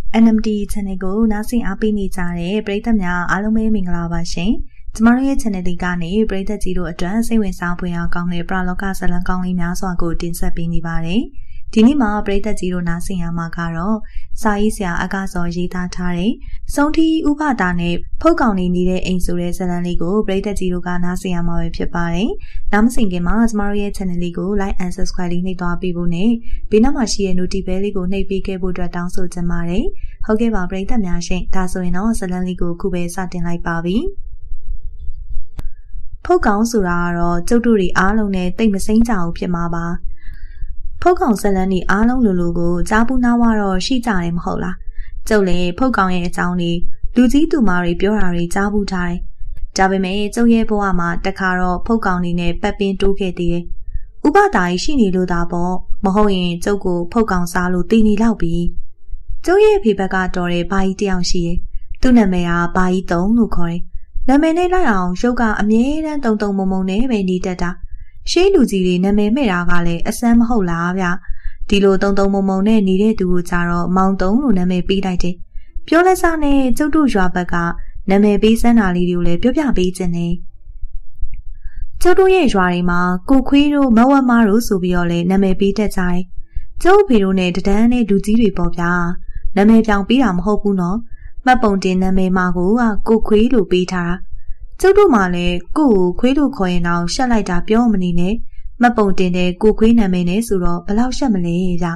NMD channel ကိုနားဆင်အားပေးနေကြတဲ့ပရိသတ်များအားလုံးပဲမင်္ဂလာပါရှင်။ကျမတို့ရဲ့ channel လေးကနေပရိသတ်ကြီးတို့အတွက်စိတ်ဝင်စားဖွယ်ရာကောင်းတဲ့ပရလောကဇာတ်လမ်းကောင်းလေးများစွာကိုတင်ဆက်ပေးနေပါတယ်။ဒီနေ့မှာပရိသတ်ကြီးတို့နားဆင်ရမှာကတော့စာရေးဆရာအကားစောရေးသားထားတဲ့စုံထီဥပဒါနဲ့ဖုတ်ကောင်နေနေတဲ့အိမ်ဆိုတဲ့ဇာတ်လမ်းလေးကိုပရိသတ်ကြီးတို့ကနားဆင်ရမှာပဲဖြစ်ပါတယ်။နောက်မစင်ခင်မှာကျမတို့ရဲ့ channel လေးကို like and subscribe လေးနှိပ်သွားပေးဖို့နဲ့ဘေးနားမှာရှိတဲ့ notification လေးကိုနှိပ်ပေးခဲ့ဖို့အတွက်တောင်းဆိုချင်ပါတယ်။ဟုတ်ကဲ့ပါပရိသတ်များရှင်ဒါဆိုရင်တော့ဇာတ်လမ်းလေးကိုခုပဲစတင်လိုက်ပါပြီ။ဖုတ်ကောင်ဆိုတာကတော့ကျုပ်တို့တွေအားလုံးနဲ့တိတ်မစိမ့်ကြအောင်ဖြစ်မှာပါ။ဖုတ်ကောင်ဇာတ်လမ်းတွေအားလုံးလိုကိုကြားဘူးနားဝတော့ရှိကြတယ်မဟုတ်လား။ကျုပ်လည်းဖုတ်ကောင်ရဲ့အကြောင်းတွေလူကြီးသူမတွေပြောတာတွေကြားဘူးထားတယ်။ဒါပေမဲ့ကျုပ်ရဲ့ဘဝမှာတခါတော့ဖုတ်ကောင်တွေနဲ့ပတ်ပင်းတိုးခဲ့သေးတယ်။ဥပဒါကြီးရှိနေလို့သာပေါ့မဟုတ်ရင်ကျုပ်ကိုဖုတ်ကောင်စားလို့တည်နေလောက်ပြီ။ကျုပ်ရဲ့ဖေဘက်ကတော်တဲ့ဘာကြီးတယောက်ရှိရဲ့။သူ့နာမည်ကဘာကြီးတုံးလို့ခေါ်တယ်။နာမည်နဲ့လိုက်အောင်ရုပ်ကအမြဲတမ်းတုံမုံနဲ့ပဲနေတတ်တာ။ရှေးလူကြီးတွေနာမည်မဲ့တာကလည်းအစမ်းမဟုတ်လားဗျဒီလိုတုံမုံနဲ့နေတဲ့သူကိုကြတော့မောင်တုံလို့နာမည်ပေးလိုက်တယ်ပြောလက်စားနဲ့ကျုပ်တို့ရွာဘက်ကနာမည်ပေးစမ်းတာလေးတွေကိုလည်းပြောပြပေးခြင်းနဲ့ကျုပ်တို့ရဲ့ရွာတွေမှာကိုခွေးတို့မဝတ်မတို့ဆိုပြီးတော့လည်းနာမည်ပေးတတ်ကြတယ်ကျုပ်ဖေတို့နဲ့တဒန်းနဲ့လူကြီးတွေပေါ့ဗျာနာမည်ပြောင်ပေးတာမဟုတ်ဘူးနော်မှတ်ပုံတင်နာမည်မှာကိုခွေးလို့ပေးထားတာကျုပ်တို့မှလည်းကို့ကိုခွေးလို့ခေါ်ရင်တော့ရှက်လိုက်တာပြောမနေနဲ့မပုံတင်တဲ့ကိုခွေးနာမည်နဲ့ဆိုတော့ဘလောက်ရှက်မလဲကြ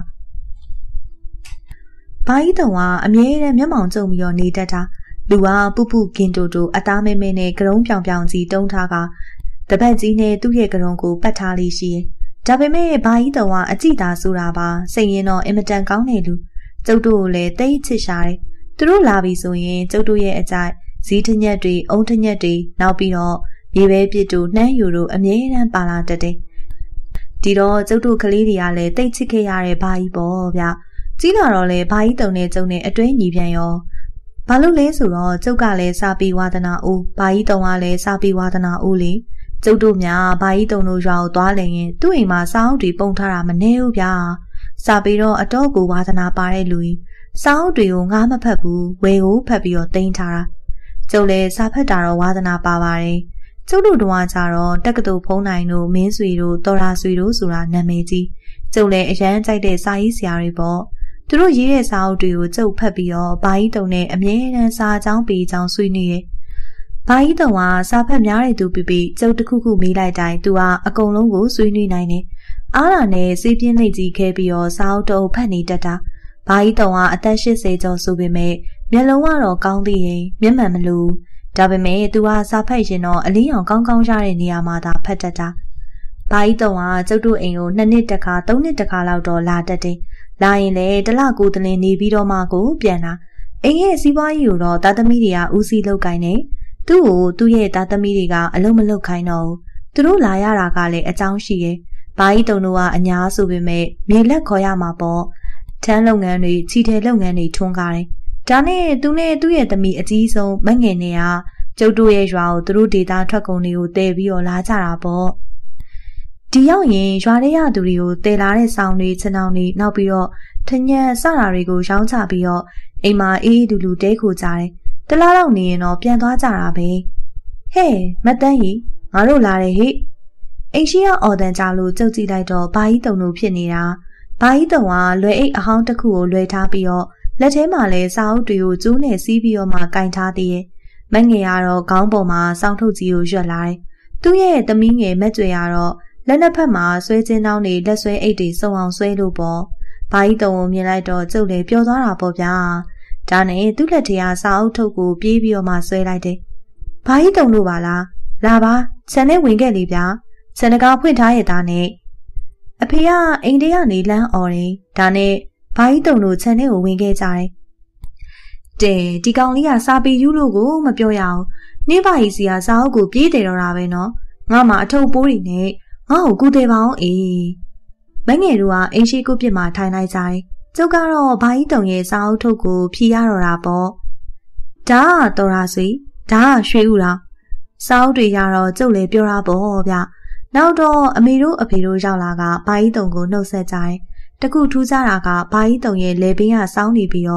ဘာကြီးတုံကအမြဲတမ်းမျက်မှောင်ကျုံပြီးတော့နေတတ်တာလူကပုကင်တိုအသားမဲမဲနဲ့ကရုံးပြောင်ကြီးတုံးထားကတပတ်ကြီးနဲ့သူ့ရဲ့ကရုံးကိုပတ်ထားလေးရှိရဲ့ဒါပေမဲ့ဘာကြီးတုံကအကြည့်သာဆိုတာပါစိတ်ရင်းတော့အင်မတန်ကောင်းတဲ့လူကျုပ်တို့ကိုလည်းတိတ်ချစ်ရှာတယ်သူတို့လာပြီဆိုရင်ကျုပ်တို့ရဲ့အကြိုက်ဇီးထညက်တွေအုံထညက်တွေနောက်ပြီးတော့မြေပဲပြစ်တို့နှမ်းယူတို့အမြဲတမ်းပါလာတတ်တယ်ဒီတော့ကျုပ်တို့ကလေးတွေကလည်းတိတ်ချစ်ခဲ့ရတဲ့ဘာကြီးပေါ့ဗျကြီးလာတော့လေဘာကြီးတုံနဲ့ကျုံနဲ့အတွဲညီပြန်ရောဘာလို့လဲဆိုတော့ကျုပ်ကလည်းစာပေဝါဒနာဦးဘာကြီးတုံကလည်းစာပေဝါဒနာဦးလေကျုပ်တို့များဘာကြီးတုံတို့ရွာကိုသွားလင်ရင်သူ့အိမ်မှာစာအုပ်တွေပုံထားတာမနှဲဘူးဗျစာပေတော့အတော့ကိုဝါဒနာပါတဲ့လူကြီးစာအုပ်တွေကိုငါမဖတ်ဘူးဝယ်ကိုဖတ်ပြီးတော့တင်ထားတာကျုပ်လည်းစာဖတ်တာတော့ဝါသနာပါပါတယ်။ကျုပ်တို့တော့ကြတော့တက္ကသိုလ်ဖုံးနိုင်တို့မင်းဆွေတို့တော်ရာဆွေတို့ဆိုတာနာမည်ကြီးကျုပ်လည်းအရန်ကြိုက်တဲ့စာရေးဆရာတွေပေါ့။သူတို့ရေးတဲ့စာအုပ်တွေကိုကျုပ်ဖတ်ပြီးတော့ဘာကြီးတုံနဲ့အမြဲတမ်းစာအကြောင်းပေးကြောင်းဆွေးနွေးရဲ့။ဘာကြီးတုံကစာဖတ်များတဲ့သူပြီးကျုပ်တစ်ခုမေးလိုက်တိုင်းသူကအကုန်လုံးကိုဆွေးနွေးနိုင်တယ်။အားလာနဲ့စေးပြင်းနှိပ်ကြီးခဲပြီးတော့စာအုပ်တော့ဖတ်နေတတ်တာ။ဘာကြီးတုံကအသက်80ကျော်ဆိုပေမဲ့မျက်လုံးကတော့ကောင်းသေးရင်မျက်မှန်မလို့ဒါပေမဲ့သူကစာဖတ်ရင်တော့အလင်းရောင်ကောင်းရတဲ့နေရာမှာသာဖတ်တတ်တာ။ဘာကြီးတုံကကျုပ်တို့အိမ်ကို2နှစ်တစ်ခါ3နှစ်တစ်ခါလောက်တော့လာတတ်တယ်။လာရင်လည်းတစ်လကိုတလင်းနေပြီးတော့မှကိုပြန်လာ။အိမ်ရဲ့စီးပွားရေးကိုတော့သားသမီးတွေကဦးစီးလုပ်ကိုင်းနေ။သူ့ကိုသူ့ရဲ့သားသမီးတွေကအလုံးမလုပ်ခိုင်းတော့ဘူး။သူတို့လာရတာကလည်းအကြောင်းရှိရဲ့။ဘာကြီးတုံတို့ကအများဆိုပေမဲ့မြေလက်ခေါ်ရမှာပေါ့။ထမ်းလုပ်ငန်းတွေချီတယ်လုပ်ငန်းတွေထွန်းကားတယ်။ဒါနဲ့သူနဲ့သူ့ရဲ့သမီးအကြီးဆုံးမငယ်နဲ့ကကျုပ်တို့ရဲ့ရွာကိုသူတို့ဒေတာထွက်ကုန်တွေကိုတည်ပြီးတော့လာကြတာပေါ့ဒီရောက်ရင်ရွာထဲရသူတွေကိုတည်လာတဲ့ဆောင်တွေချင်အောင်တွေနောက်ပြီးတော့ထညက်စတာတွေကိုရောင်းချပြီးတော့အိမ်မှာအေးတူတဲခိုကြတယ်တလားတော့နေရင်တော့ပြန်သွားကြတာပဲဟဲ့မတန်းကြီးငါတို့လာတယ်ဟိအိမ်ရှိကအော်တန်ကြလို့ကြုတ်ကြည့်လိုက်တော့ဘာကြီးတုံတို့ဖြစ်နေတာဘာကြီးတုံကလွယ်အိတ်အဟောင်းတစ်ခုကိုလွယ်ထားပြီးတော့လက်ထဲမှာလည်းစာအုပ်တွေကိုကျိုးနဲ့စီးပြီးတော့မှကင်ထားသေးရဲ့မငယ်ကတော့ခေါင်းပေါ်မှာစောင်းထုတ်ကြီးကိုရွက်လာတယ်သူ့ရဲ့သမီးငယ်မက်ကြွယ်ကတော့လက်နှစ်ဖက်မှာဆွဲချင်းတောင်းတွေလက်ဆွဲအိတ်တွေစုံအောင်ဆွဲလို့ပေါ့ဘာကြီးတုံကိုမြင်လိုက်တော့ကျုပ်လည်းပျော်သွားတာပေါ့ဗျာဒါနဲ့သူ့လက်ထဲကစာအုပ်ထုတ်ကိုပြေးပြီးတော့မှဆွဲလိုက်တယ်ဘာကြီးတုံလို့ပါလားလာပါခြံထဲဝင်ခဲ့လေဗျာခြံတကာဖွင့်ထားရဲ့သားနဲ့အဖေကအိမ်ထဲကနေလမ်းអော်တယ်ဒါနဲ့ဘာကြီးတုံတို့ခြံထဲကိုဝင်ခဲ့ကြတယ်ဒီကောင်လေးကစာပေယူလို့ကိုမပြောရအောင်နေပါကြီးစီကစာအုပ်ကိုပြေးတယ်တော့တာပဲနော်ငါမှအထုပ်ပိုးတွေနဲ့ငါ့ကိုကူတယ်ပါအောင်အေးမငယ်တို့ကအိမ်ရှိကုတ်ပြစ်မှာထိုင်လိုက်ကြတယ်ကျုပ်ကတော့ဘာကြီးတုံရဲ့စာအုပ်ထုတ်ကိုဖြီးရတော့တာပေါ့ဒါကတော်ရာဆွေဒါကရွှေဥလားစာအုပ်တွေရတော့ကျုပ်လည်းပြောတာပေါ့ဗျနောက်တော့အမေတို့အဖေတို့ရောက်လာကဘာကြီးတုံကိုနှုတ်ဆက်ကြတယ်တခုထူးခြားတာကဘာကြီးတုံရဲ့လေပင်ကစောင်းနေပြီးတော့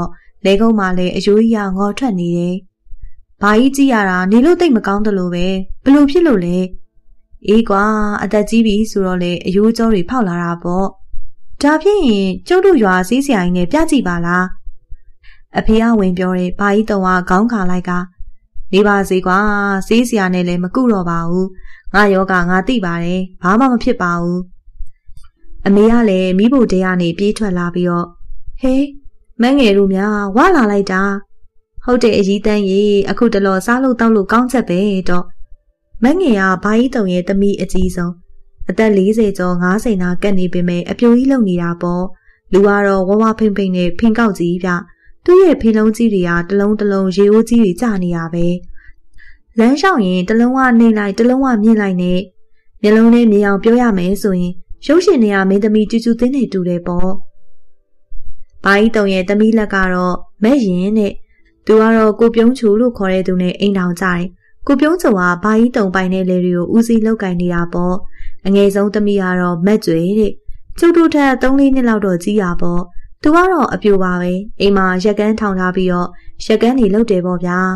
လေကုန်းမှာလည်းအယိုးကြီးငေါ်ထွက်နေတယ်။ဘာကြီးကြည့်ရတာနေလို့သိမကောင်းတယ်လို့ပဲဘလို့ဖြစ်လို့လဲ။အေးကွာအသက်ကြီးပြီဆိုတော့လေအယိုးကြောတွေဖောက်လာတာပေါ့။ဒါဖြင့်ကျုပ်တို့ရွာဆေးဆရာကြီးနဲ့ပြကြည့်ပါလား။အဖေကဝင်ပြောတယ်ဘာကြီးတုံကခေါင်းခါလိုက်ကနေပါစေကွာဆေးဆရာနဲ့လည်းမကုတော့ပါဘူး။ငါယောဂငါသိပါတယ်ဘာမှမဖြစ်ပါဘူး။အမေကလည်းမိဖို့တဲကနေပြေးထွက်လာပြီးတော့ဟေးမငယ်တို့များဝါလာလိုက်တာဟုတ်တယ်အကြီးတန်းကြီးအခုတလောစားလို့တောက်လို့ကောင်းချက်ပဲတော့မငယ်ကဘာကြီးတုံရဲ့သမီးအကြီးဆုံးအသက်40ကျော်50နာကတ်နေပေမဲ့အပြိုကြီးလုံနေတာပေါ့လူကတော့ဝဝဖိမ့်ဖိမ့်နဲ့ဖင်ကောက်ကြီးပြသူ့ရဲ့ဖင်လုံးကြီးတွေကတလုံးတလုံးရေအိုးကြီးတွေကျနေရပဲလမ်းလျှောက်ရင်တလုံးကနှိမ့်လိုက်တလုံးကမြင့်လိုက်နဲ့မျက်လုံးနဲ့မြင်အောင်ပြောရမယ်ဆိုရင်ရုပ်ရှင်တွေကမင်းသမီးကျူးကျူးသိနေတူတယ်ပေါ့ဘာကြီးတုံရဲ့သမီးလက်ကတော့မဲ့ရင်နဲ့သူကတော့ကိုပြုံးချူလို့ခေါ်တဲ့သူနဲ့အိမ်တောင်ကြတယ်ကိုပြုံးချူကဘာကြီးတုံပိုင်တဲ့လေတွေကိုဦးစီးလောက်ကင်နေတာပေါ့အငယ်ဆုံးသမီးကတော့မက်ကျွေတဲ့ကျုပ်တို့ထက်3-4နှစ်လောက်တော့ကြီးရပေါ့သူကတော့အပြိုပါပဲအိမ်မှာရက်ကန်းထောင်ထားပြီးတော့ရက်ကန်းနေလုပ်တယ်ပေါ့ဗျာ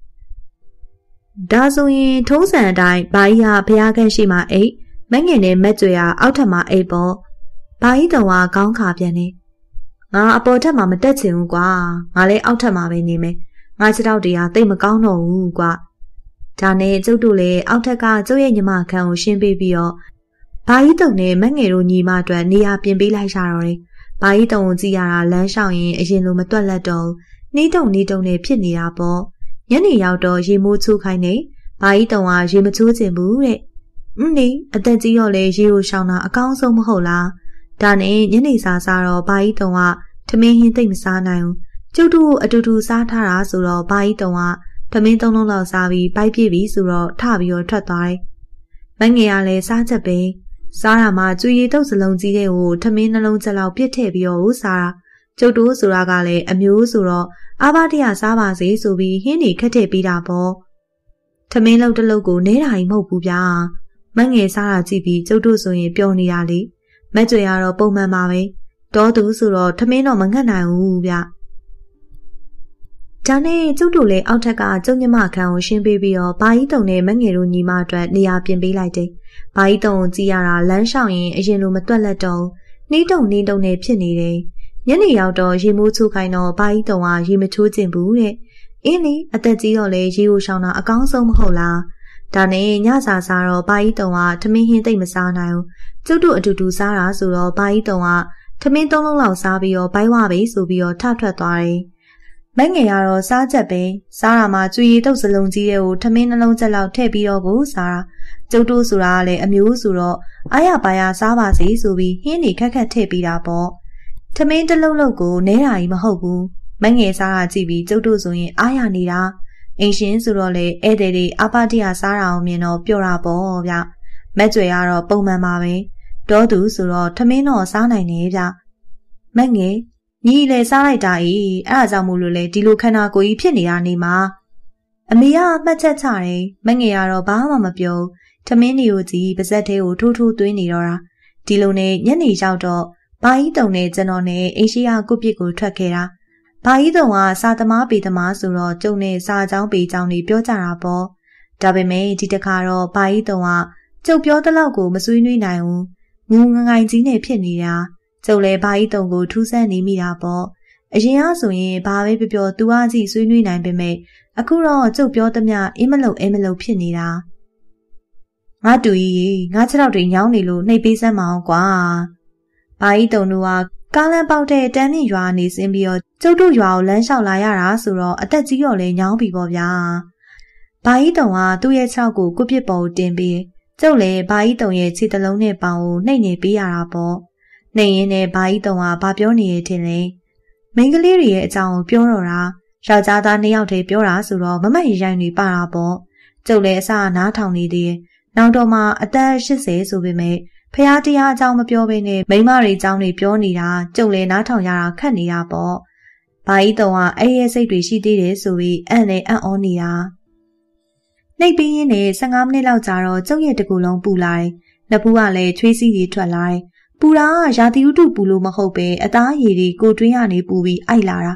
ဒါဆိုရင်ထုံးစံအတိုင်းဘာကြီးကဘုရားခန့်ရှိမှအိတ်မငယ်နဲ့မက်ကျွေကအောက်ထပ်မှာအိတ်ပေါ့ဘာကြီးတုံကခေါင်းခါပြန်နေငါအပေါ်ထက်မှမတက်ချင်ဘူးကွာငါလည်းအောက်ထပ်မှာပဲနေမယ်ငါခြေထောက်တွေကတိတ်မကောင်းတော့ဘူးကွာဒါနဲ့ကျုပ်တို့လည်းအောက်ထက်ကကျုပ်ရဲ့ညီမခန်းကိုရှင်းပေးပြီးတော့ဘာကြီးတုံနဲ့မငယ်တို့ညီမအတွက်နေရာပြင်ပေးလိုက်ရတော့တယ်ဘာကြီးတုံကိုကြည့်ရတာလမ်းလျှောက်ရင်အရင်လိုမတွက်လက်တော့နှီးတုံနဲ့ဖြစ်နေတာပေါ့ညနေရောက်တော့ရေမိုးချိုးခိုင်းနေဘာကြီးတုံကရေမချိုးချင်ဘူးတဲ့နေအသက်ကြီးတော့လေရေကိုရှောင်တာအကောင်းဆုံးမဟုတ်လားဒါနဲ့ညနေစာစားတော့ဘာကြီးတုံကထမင်းဟင်းသိမ့်မစားနိုင်ဘူးကျုပ်တို့အတူတူစားထားတာဆိုတော့ဘာကြီးတုံကထမင်း3လုံးလောက်စားပြီးပိုက်ပြည့်ပြီဆိုတော့ထပြီးတော့ထွက်သွားတယ်မငယ်ကလည်းစားချက်ပဲစားရမှာကျွေရည်တုပ်စလုံးကြီးတဲ့ကိုထမင်းနှလုံးချက်လောက်ပြစ်ထည့်ပြီးတော့စားတာကျုပ်တို့ဆိုတာကလည်းအမျိုးဆိုတော့အာဘတရစားပါစေဆိုပြီးဟင်းနေခက်ထည့်ပေးတာပေါ့ထမင်းလုံးတစ်လုံးကိုနဲတာကြီးမဟုတ်ဘူးဗျာမငယ်စားတာကြည့်ပြီးကျုပ်တို့ဆိုရင်ပျော်နေရလေမက်ကျွေကတော့ပုံမှန်ပါပဲတော်သူဆိုတော့ထမင်းတော့မငတ်နိုင်ဘူးဗျဒါနဲ့ကျုပ်တို့လည်းအောက်ထက်ကကျုပ်ညမခန်းကိုရှင်းပေးပြီးတော့ဘာကြီးတုံနဲ့မငယ်တို့ညီမအတွက်နေရာပြင်ပေးလိုက်တယ်။ဘာကြီးတုံကိုကြည့်ရတာလမ်းလျှောက်ရင်အရင်လိုမတွက်လက်တော့နှီးတုံနဲ့ဖြစ်နေတယ်။ညနေရောက်တော့ရေမိုးချိုးခိုင်းတော့ဘာကြီးတုံကရေမချိုးကျင်ဘူးတဲ့။အင်းလေအသက်ကြီးတော့လေရေကိုရှောင်တာအကောင်းဆုံးမဟုတ်လား။ဒါနဲ့ညစာစားတော့ဘာကြီးတုံကထမင်းဟင်းသိမ့်မစားနိုင်ဘူး။ကျုပ်တို့အတူတူစားတာဆိုတော့ဘာကြီးတုံကထမင်း3လုံးလောက်စားပြီးတော့ဘိုင်းဝပဲဆိုပြီးတော့ထထွက်သွားတယ်။မငယ်ကတော့စားချက်ပဲစားရမှာကျွေရည်တုပ်စလုံးကြီးတွေကိုထမင်းနှလုံးချက်လောက်ထည့်ပြီးတော့ကိုစားတာကျုပ်တို့ဆိုတာကလည်းအမျိုးဆိုတော့အားရပါရစားပါစေဆိုပြီးဟင်းနေခက်ခက်ထည့်ပြီးတာပေါ့ထမင်းတစ်လုံးလုံးကိုနဲတာကြီးမဟုတ်ဘူးမငယ်စားတာကြည့်ပြီးကျုပ်တို့ဆိုရင်အားရနေတာအိမ်ရှင်ဆိုတော့လေဧည့်သည်တွေအပတိယစားတာအောင်မြင်တော့ပျော်တာပေါ့ဗျမက်ကျွေကတော့ပုံမှန်ပါပဲတောသူဆိုတော့ထမင်းတော့စားနိုင်နေဗျမငယ်ညီလေစားလိုက်တာအေးအဲ့ဒါကြောင့်မို့လို့လေဒီလိုခန္ဓာကိုယ်ကြီးဖြစ်နေတာနေမှာအမေကမှတ်ချက်ချတယ်မငယ်ကတော့ဘာမှမပြောထမင်းတွေကိုကြည့်ပါဇက်သေးကိုထိုးသွင်းနေတော့တာဒီလိုနဲ့ညနေရောက်တော့ဘာကြီးတုံနဲ့ကျွန်တော်နဲ့အိမ်ရှိကကုပစ်ကိုထွက်ခဲ့တာဘာကြီးတုံကစာသမားပေသမားဆိုတော့ကျုံနဲ့စာအကြောင်းပေအကြောင်းတွေပြောကြတာပေါ့ဒါပေမဲ့ဒီတစ်ခါတော့ဘာကြီးတုံကကျုပ်ပြောတဲ့လောက်ကိုမဆွေးနွေးနိုင်ဘူးငူငိုင်ကြီးနဲ့ဖြစ်နေတာကျုပ်လည်းဘာကြီးတုံကိုထူးဆန်းနေမိတာပေါ့အရင်ကဆိုရင်ဘာပဲပြောသူကကြည့်ဆွေးနွေးနိုင်ပေမဲ့အခုတော့ကျုပ်ပြောသမျှအင်းမလုံဖြစ်နေတာငါတူကြီးငါခြေထောက်တွေညောင်းနေလို့နှိပ်ပေးစမ်းမအောင်ကွာဘာကြီးတုံတို့ကကားလမ်းပေါက်တဲ့တန်းမြင့်ရွာနေစင်းပြီးတော့ကျုပ်တို့ရွာကိုလမ်းလျှောက်လာရတာဆိုတော့အသက်ကြီးတော့လေညောင်းပြီပေါ့ဗျာဘာကြီးတုံကသူ့ရဲ့ခြေထောက်ကိုကုပစ်ပေါ်ကိုတင်ပြီးကျုပ်လည်းဘာကြီးတုံရဲ့ခြေတလုံးနဲ့ပေါင်ကိုနှိပ်နေပေးရတာပေါ့နှိပ်ရင်းနဲ့ဘာကြီးတုံကဘာပြောနေရထင်လဲမိန်းကလေးတွေရဲ့အကြောင်းကိုပြောတော့တာယောက်ျားသား2ယောက်တည်းပြောတာဆိုတော့မမတ်ရိုင်းတွေပါတာပေါ့ကျုပ်လည်းအစားနားထောင်နေသေးတယ်နောက်တော့မှအသက်80ဆိုပေမဲ့ဖះတရားအကြောင်းမပြောဘဲနဲ့မိန်းမတွေအကြောင်းတွေပြောနေတာကျုပ်လည်းနားထောင်ရတာခက်နေတာပေါ့ဘာကြီးတုံကအဲ့ရဲ့စိတ်တွေရှိသေးတယ်ဆိုပြီးအံ့နဲ့အံ့ဩနေတာနှိပ်ပြီးရင်းနဲ့15မိနစ်လောက်ကြာတော့ကျုပ်ရဲ့တကူလုံးပူလာတယ်နှစ်ဖူးကလည်းချွေးစီးတွေထွက်လာတယ်ပူတာကရာသီဥတုပူလို့မဟုတ်ပဲအသားရည်တွေကိုတွင်းရနေပူပြီးအိုက်လာတာ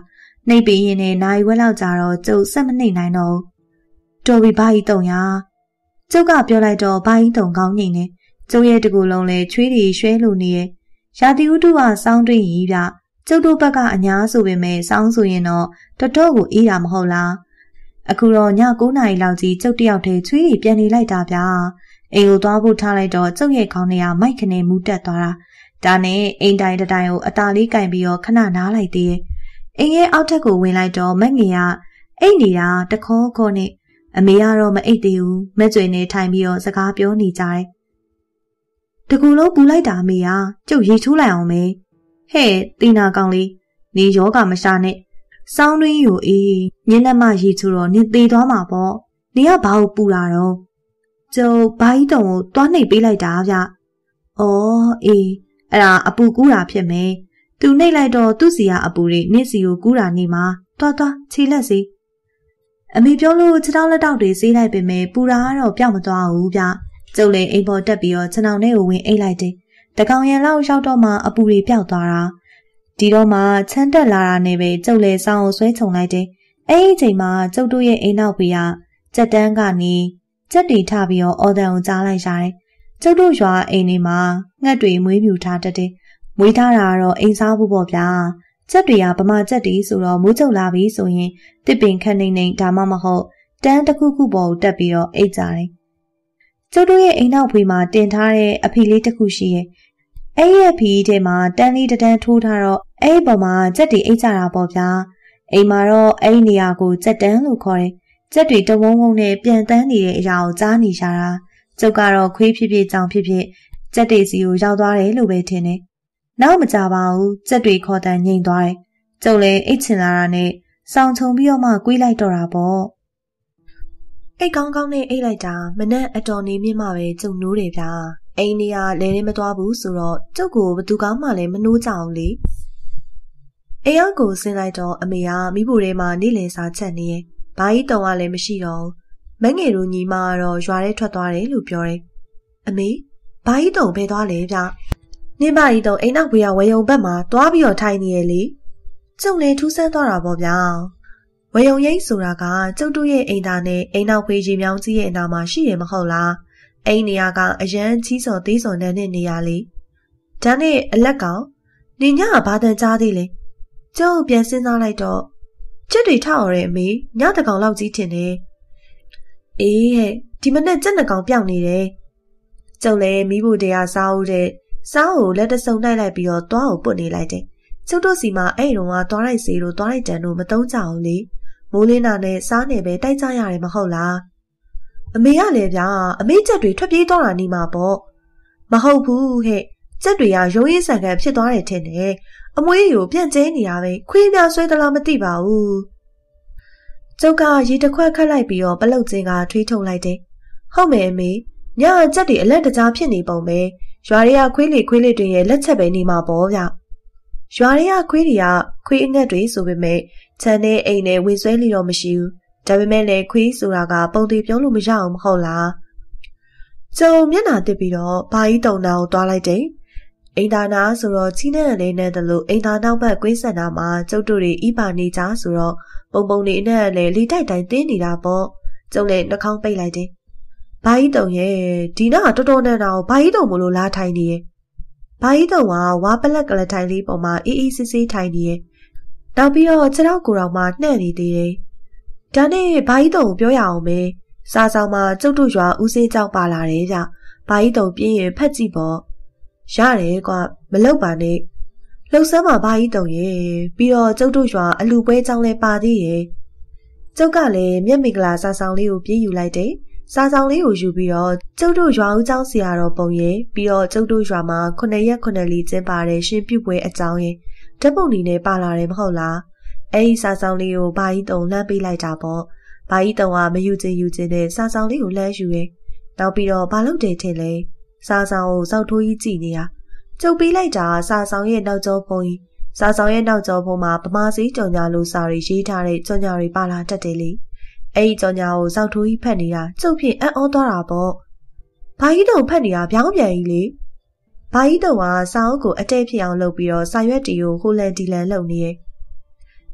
နှိပ်ပြီးရင်နဲ့နိုင်ဝက်လောက်ကြာတော့ကျုပ်ဆက်မနှိပ်နိုင်တော့တော်ပြီဘာကြီးတုံရကျုပ်ကပြောလိုက်တော့ဘာကြီးတုံကောင်းငိမ့်နေကျုပ်ရဲ့တကူလုံးလဲချွေးတွေရွှဲလို့နေရဲ့ရာသီဥတုကစောင်းတွင်းကြီးဗျကျုပ်တို့ဘက်ကအညာဆိုပေမဲ့စောင်းဆိုရင်တော့တော်တော်ကိုအေးတာမဟုတ်လားအခုတော့ည9 နာရီလောက်ကြီးကျုပ်တယောက်တည်းချွေးတွေပြန်နေလိုက်တာဗျအိမ်ကိုသွားဖို့ထားလိုက်တော့ကျုပ်ရဲ့ခေါင်းထဲကမိုက်ခနဲ့မူးတက်သွားတာဒါနဲ့အိမ်တိုင်းတိုင်းကိုအသာလေးကင်ပြီးတော့ခဏနားလိုက်သေးရဲ့အိမ်ရဲ့အောက်ထပ်ကိုဝင်လိုက်တော့မက်ငယ်ကအိတ်နေတာတခေါခေါနဲ့အမေကတော့မအိတ်သေးဘူးမက်ကျွေနဲ့ထိုင်ပြီးတော့စကားပြောနေကြတယ်တကူလုံးပူလိုက်တာအမေကကျုပ်ရေချိုးလိုက်အောင်မေဟဲ့တီနာကောင်လေးနေယောဂမရှာနဲ့စောင်းတွင်းယူအေးညနေမှရေချိုးတော့နေသေးသွားမှာပေါ့နေကဘာကိုပူတာတော့ကျုပ်ဘာကြီးတုံကိုတွားနှိပ်ပေးလိုက်တာဗျဩအေးအဲ့ဒါအပူကူးတာဖြစ်မယ်သူနှိပ်လိုက်တော့သူ့စီကအပူတွေနေ့စီကိုကူးတာနေမှာတွားခြေလက်စီအမေပြောလို့ခြေထောက်လက်တောက်တွေစေးလိုက်ပေမဲ့ပူတာကတော့ပျောက်မသွားဘူးဗျကျုပ်လည်းအိမ်ပေါ်တက်ပြီးတော့ခြံအောင်ထဲကိုဝင်အိတ်လိုက်တယ်တကောင်ရံလောက်ရောက်တော့မှအပူတွေပျောက်သွားတာဒီတော့မှချမ်းတက်လာတာနဲ့ပဲကျုပ်လည်းစောင်းကိုဆွဲချုံလိုက်တယ်အဲ့ဒီအချိန်မှာကျုပ်တို့ရဲ့အိမ်နောက်ဖေးကကြက်တန်းကနေကြက်တီထပြီးတော့အော်တန်ကိုကြားလိုက်ရတယ်ကျုပ်တို့ရွာအိမ်တွေမှာငှက်တွေမွေးမြူထားတတ်တယ်မွေးထားတာကတော့အိမ်စားဖို့ပေါ့ဗျာကြက်တွေကဗမာကြက်တွေဆိုတော့မိုးချုပ်လာပြီဆိုရင်တစ်ပင်ခက်နေဒါမှမဟုတ်တန်းတစ်ခုခုပေါ်ကိုတက်ပြီးတော့အိတ်ကြတယ်ကျုပ်တို့ရဲ့အိမ်နောက်ဖေးမှာတင်ထားတဲ့အဖီလေးတစ်ခုရှိရဲ့အဲ့ရဲ့ဖီထဲမှာတန်းလေးတန်းထိုးထားတော့အဲ့ပေါ်မှာကြက်တွေအိတ်ကြတာပေါ့ဗျာအိမ်မှာတော့အဲ့နေရာကိုကြက်တန်းလို့ခေါ်တယ်ကြက်တွေတဝုံဝုံနဲ့ပြန်တန်းနေတဲ့အရာကိုကြားနေကြတာကျုပ်ကတော့ခွေးဖြစ်ဖြစ်ကြောင်ဖြစ်ဖြစ်ကြက်တွေစီကိုရောက်သွားတယ်လို့ပဲထင်တယ်နောက်မကြပါဘူးကြက်တွေခေါ်တန်ငိမ့်သွားတယ်ကျုပ်လည်းအိတ်ချင်လာတာနဲ့စောင်းချုံပြီးတော့မှကွေးလိုက်တော့တာပေါ့အိတ်ကောင်းကောင်းနဲ့အိတ်လိုက်တာမနဲ့အတော်နေမြင့်မှပဲကျုံနိုးတယ်ဗျာအိမ်နေရလဲနေမသွားဘူးဆိုတော့ကျုပ်ကိုဘသူကောင်းမှလည်းမနိုးကြအောင်လေအိမ်အောင်ကိုဆင်းလိုက်တော့အမေကမိဖို့ထဲမှာနေလည်စာချက်နေရဲ့ဘာကြီးတုံကလည်းမရှိတော့မငယ်တို့ညီမကတော့ရွာထဲထွက်သွားတယ်လို့ပြောတယ်အမေဘာကြီးတုံဘယ်သွားလဲဗျနင်းဘာကြီးတုံအိမ်နောက်ဘေးကဝေယုံဘက်မှာသွားပြီးတော့ထိုင်နေရလေကျုံလည်းထူးဆန်းသွားတာပေါ့ဗျာဝေယုံရိပ်ဆိုတာကကျုပ်တို့ရဲ့အိမ်သားနဲ့အိမ်နောက်ဖေးကြီးမြောင်းကြီးရဲ့အနာမှာရှိရမဟုတ်လားအိမ်နေရာကအရန်ကြီးစော်သေးစော်နဲ့နေရလေဒါနဲ့အလက်ကောင်နေညကဘာတန်ကြားသေးလဲကျုပ်ပြန်စဉ်းစားလိုက်တော့ကြက်တွေထောက်ရတဲ့အမေညတကောင်လောက်ကြီးထင်တယ်အေးဟဲ့ဒီမနဲ့ကြက်နှကောင်ပြောင်းနေတယ်ကျုပ်လည်းမိဖို့တရားစားဦးတဲ့စားကိုလက်တဆုံတိုက်လိုက်ပြီးတော့သွားကိုပုတ်နေလိုက်တယ်ကျုပ်တို့စီမှာအဲ့တုန်းကသွားလိုက်စီတို့သွားလိုက်တန်တို့မတုံးကြအောင်လေမိုးလင်းတာနဲ့စားနေပဲတိုက်ကြရတယ်မဟုတ်လားအမေကလည်းဗျာအမေကြက်တွေထွက်ပြေးသွားတာနေမှာပေါ့မဟုတ်ဘူးဟဲ့ကြက်တွေကရုံးရင်းဆန်ကန်ဖြစ်သွားတယ်ထင်တယ်အမွေးကိုပြန့်ကျဲနေတာပဲခွေးပြဆွဲသလားမသိပါဘူးကျုပ်ကရေတစ်ခွက်ခတ်လိုက်ပြီးတော့ပလုတ်ကျင်းကထွေးထုတ်လိုက်တယ်ဟုတ်မယ်အမေညကြက်တွေအလက်တကြားဖြစ်နေပုံပဲရွာတွေကခွေးလေးတွေရဲ့လက်ချက်ပဲနေမှာပေါ့ဗျရွာတွေကခွေးအငှက်တွေဆိုပေမဲ့ခြံနဲ့အိမ်နဲ့ဝင်ဆွဲလိတော့မရှိဘူးဒါပေမဲ့လည်းခွေးဆိုတာကပုံသေးပြောလို့မရအောင်မဟုတ်လားကျုံမျက်နှာတစ်ပြီးတော့ဘာကြီးတုံနာကိုတွားလိုက်တယ်အိမ်သာနာဆိုတော့ချီနဲ့လေးနဲ့တလို့အိမ်သာနောက်ဘက်ကွင်းစံနာမှာကျုပ်တို့တွေဤပါနေကြဆိုတော့ပုံနေနဲ့လည်းလီတိုက်တိုင်းတင်းနေတာပေါ့ကျုံလည်းနှာခေါင်းပိတ်လိုက်တယ်ဘာကြီးတုံရဲ့ဒီနာတော်တော်နဲ့တော့ဘာကြီးတုံမလို့လားထိုင်နေရဲ့ဘာကြီးတုံကဝါပလက်ကလေးထိုင်လေးပေါ်မှာအေးအေးဆေးဆေးထိုင်နေရဲ့နောက်ပြီးတော့ခြေထောက်ကိုယ်တော်မှနှဲ့နေသေးတယ်ဒါနဲ့ဘာကြီးတုံကိုပြောရအောင်ပဲစားဆောင်မှာကျုပ်တို့ရွာဦးစေးကြောက်ပါလာတယ်ဗျဘာကြီးတုံပြင်းရင်ဖက်ကြည့်ပေါ့ရတယ်ကွာမလောက်ပါနဲ့လှုပ်ဆမ်းမှာဘာကြီးတုံရဲ့ပြီးတော့ကျုပ်တို့ရွာအလူပွဲကြောင်းလဲပါသေးရဲ့ကျုပ်ကလည်းမျက်မင်္ဂလာစားဆောင်လေးကိုပြေးယူလိုက်တယ်စားဆောင်လေးကိုယူပြီးတော့ကျုပ်တို့ရွာဦးကျောင်းဆရာတော်ပုံရဲ့ပြီးတော့ကျုပ်တို့ရွာမှာ9 ရက်9 လီကျင်းပါတဲ့ရှင်ပြုတ်ပွဲအကြောင်းရဲ့ဓာတ်ပုံတွေနဲ့ပါလာတယ်မဟုတ်လားအဲဒီစားဆောင်လေးကိုဘာကြီးတုံလှမ်းပေးလိုက်တာပေါ့ဘာကြီးတုံကမယူချင်းနဲ့စားဆောင်လေးကိုလှမ်းယူရဲ့နောက်ပြီးတော့ဘာလုပ်တယ်ထင်လဲစားဆောင်ကိုစောက်ထိုးကြီးကြည့်နေတာကျုပ်ပေးလိုက်တာစားဆောင်ရဲ့နောက်ကျောဖုံးကြီးစားဆောင်ရဲ့နောက်ကျောဖုံးမှာဗမာစည်းကြော်ညာလိုစာတွေရေးထားတဲ့ကြော်ညာတွေပါလာတတ်တယ်လေအဲ့ဒီကြော်ညာကိုစောက်ထိုးကြီးဖတ်နေတာကျုပ်ဖြင့်အံ့ဩသွားတာပေါ့ဘာကြီးတုံဖတ်နေတာပြောင်းပြန်ကြီးလေဘာကြီးတုံကစာအုပ်ကိုအတဲဖြစ်အောင်လုပ်ပြီးတော့စာရွက်တီကိုဟိုလန်ဒီလန်လုပ်နေရဲ့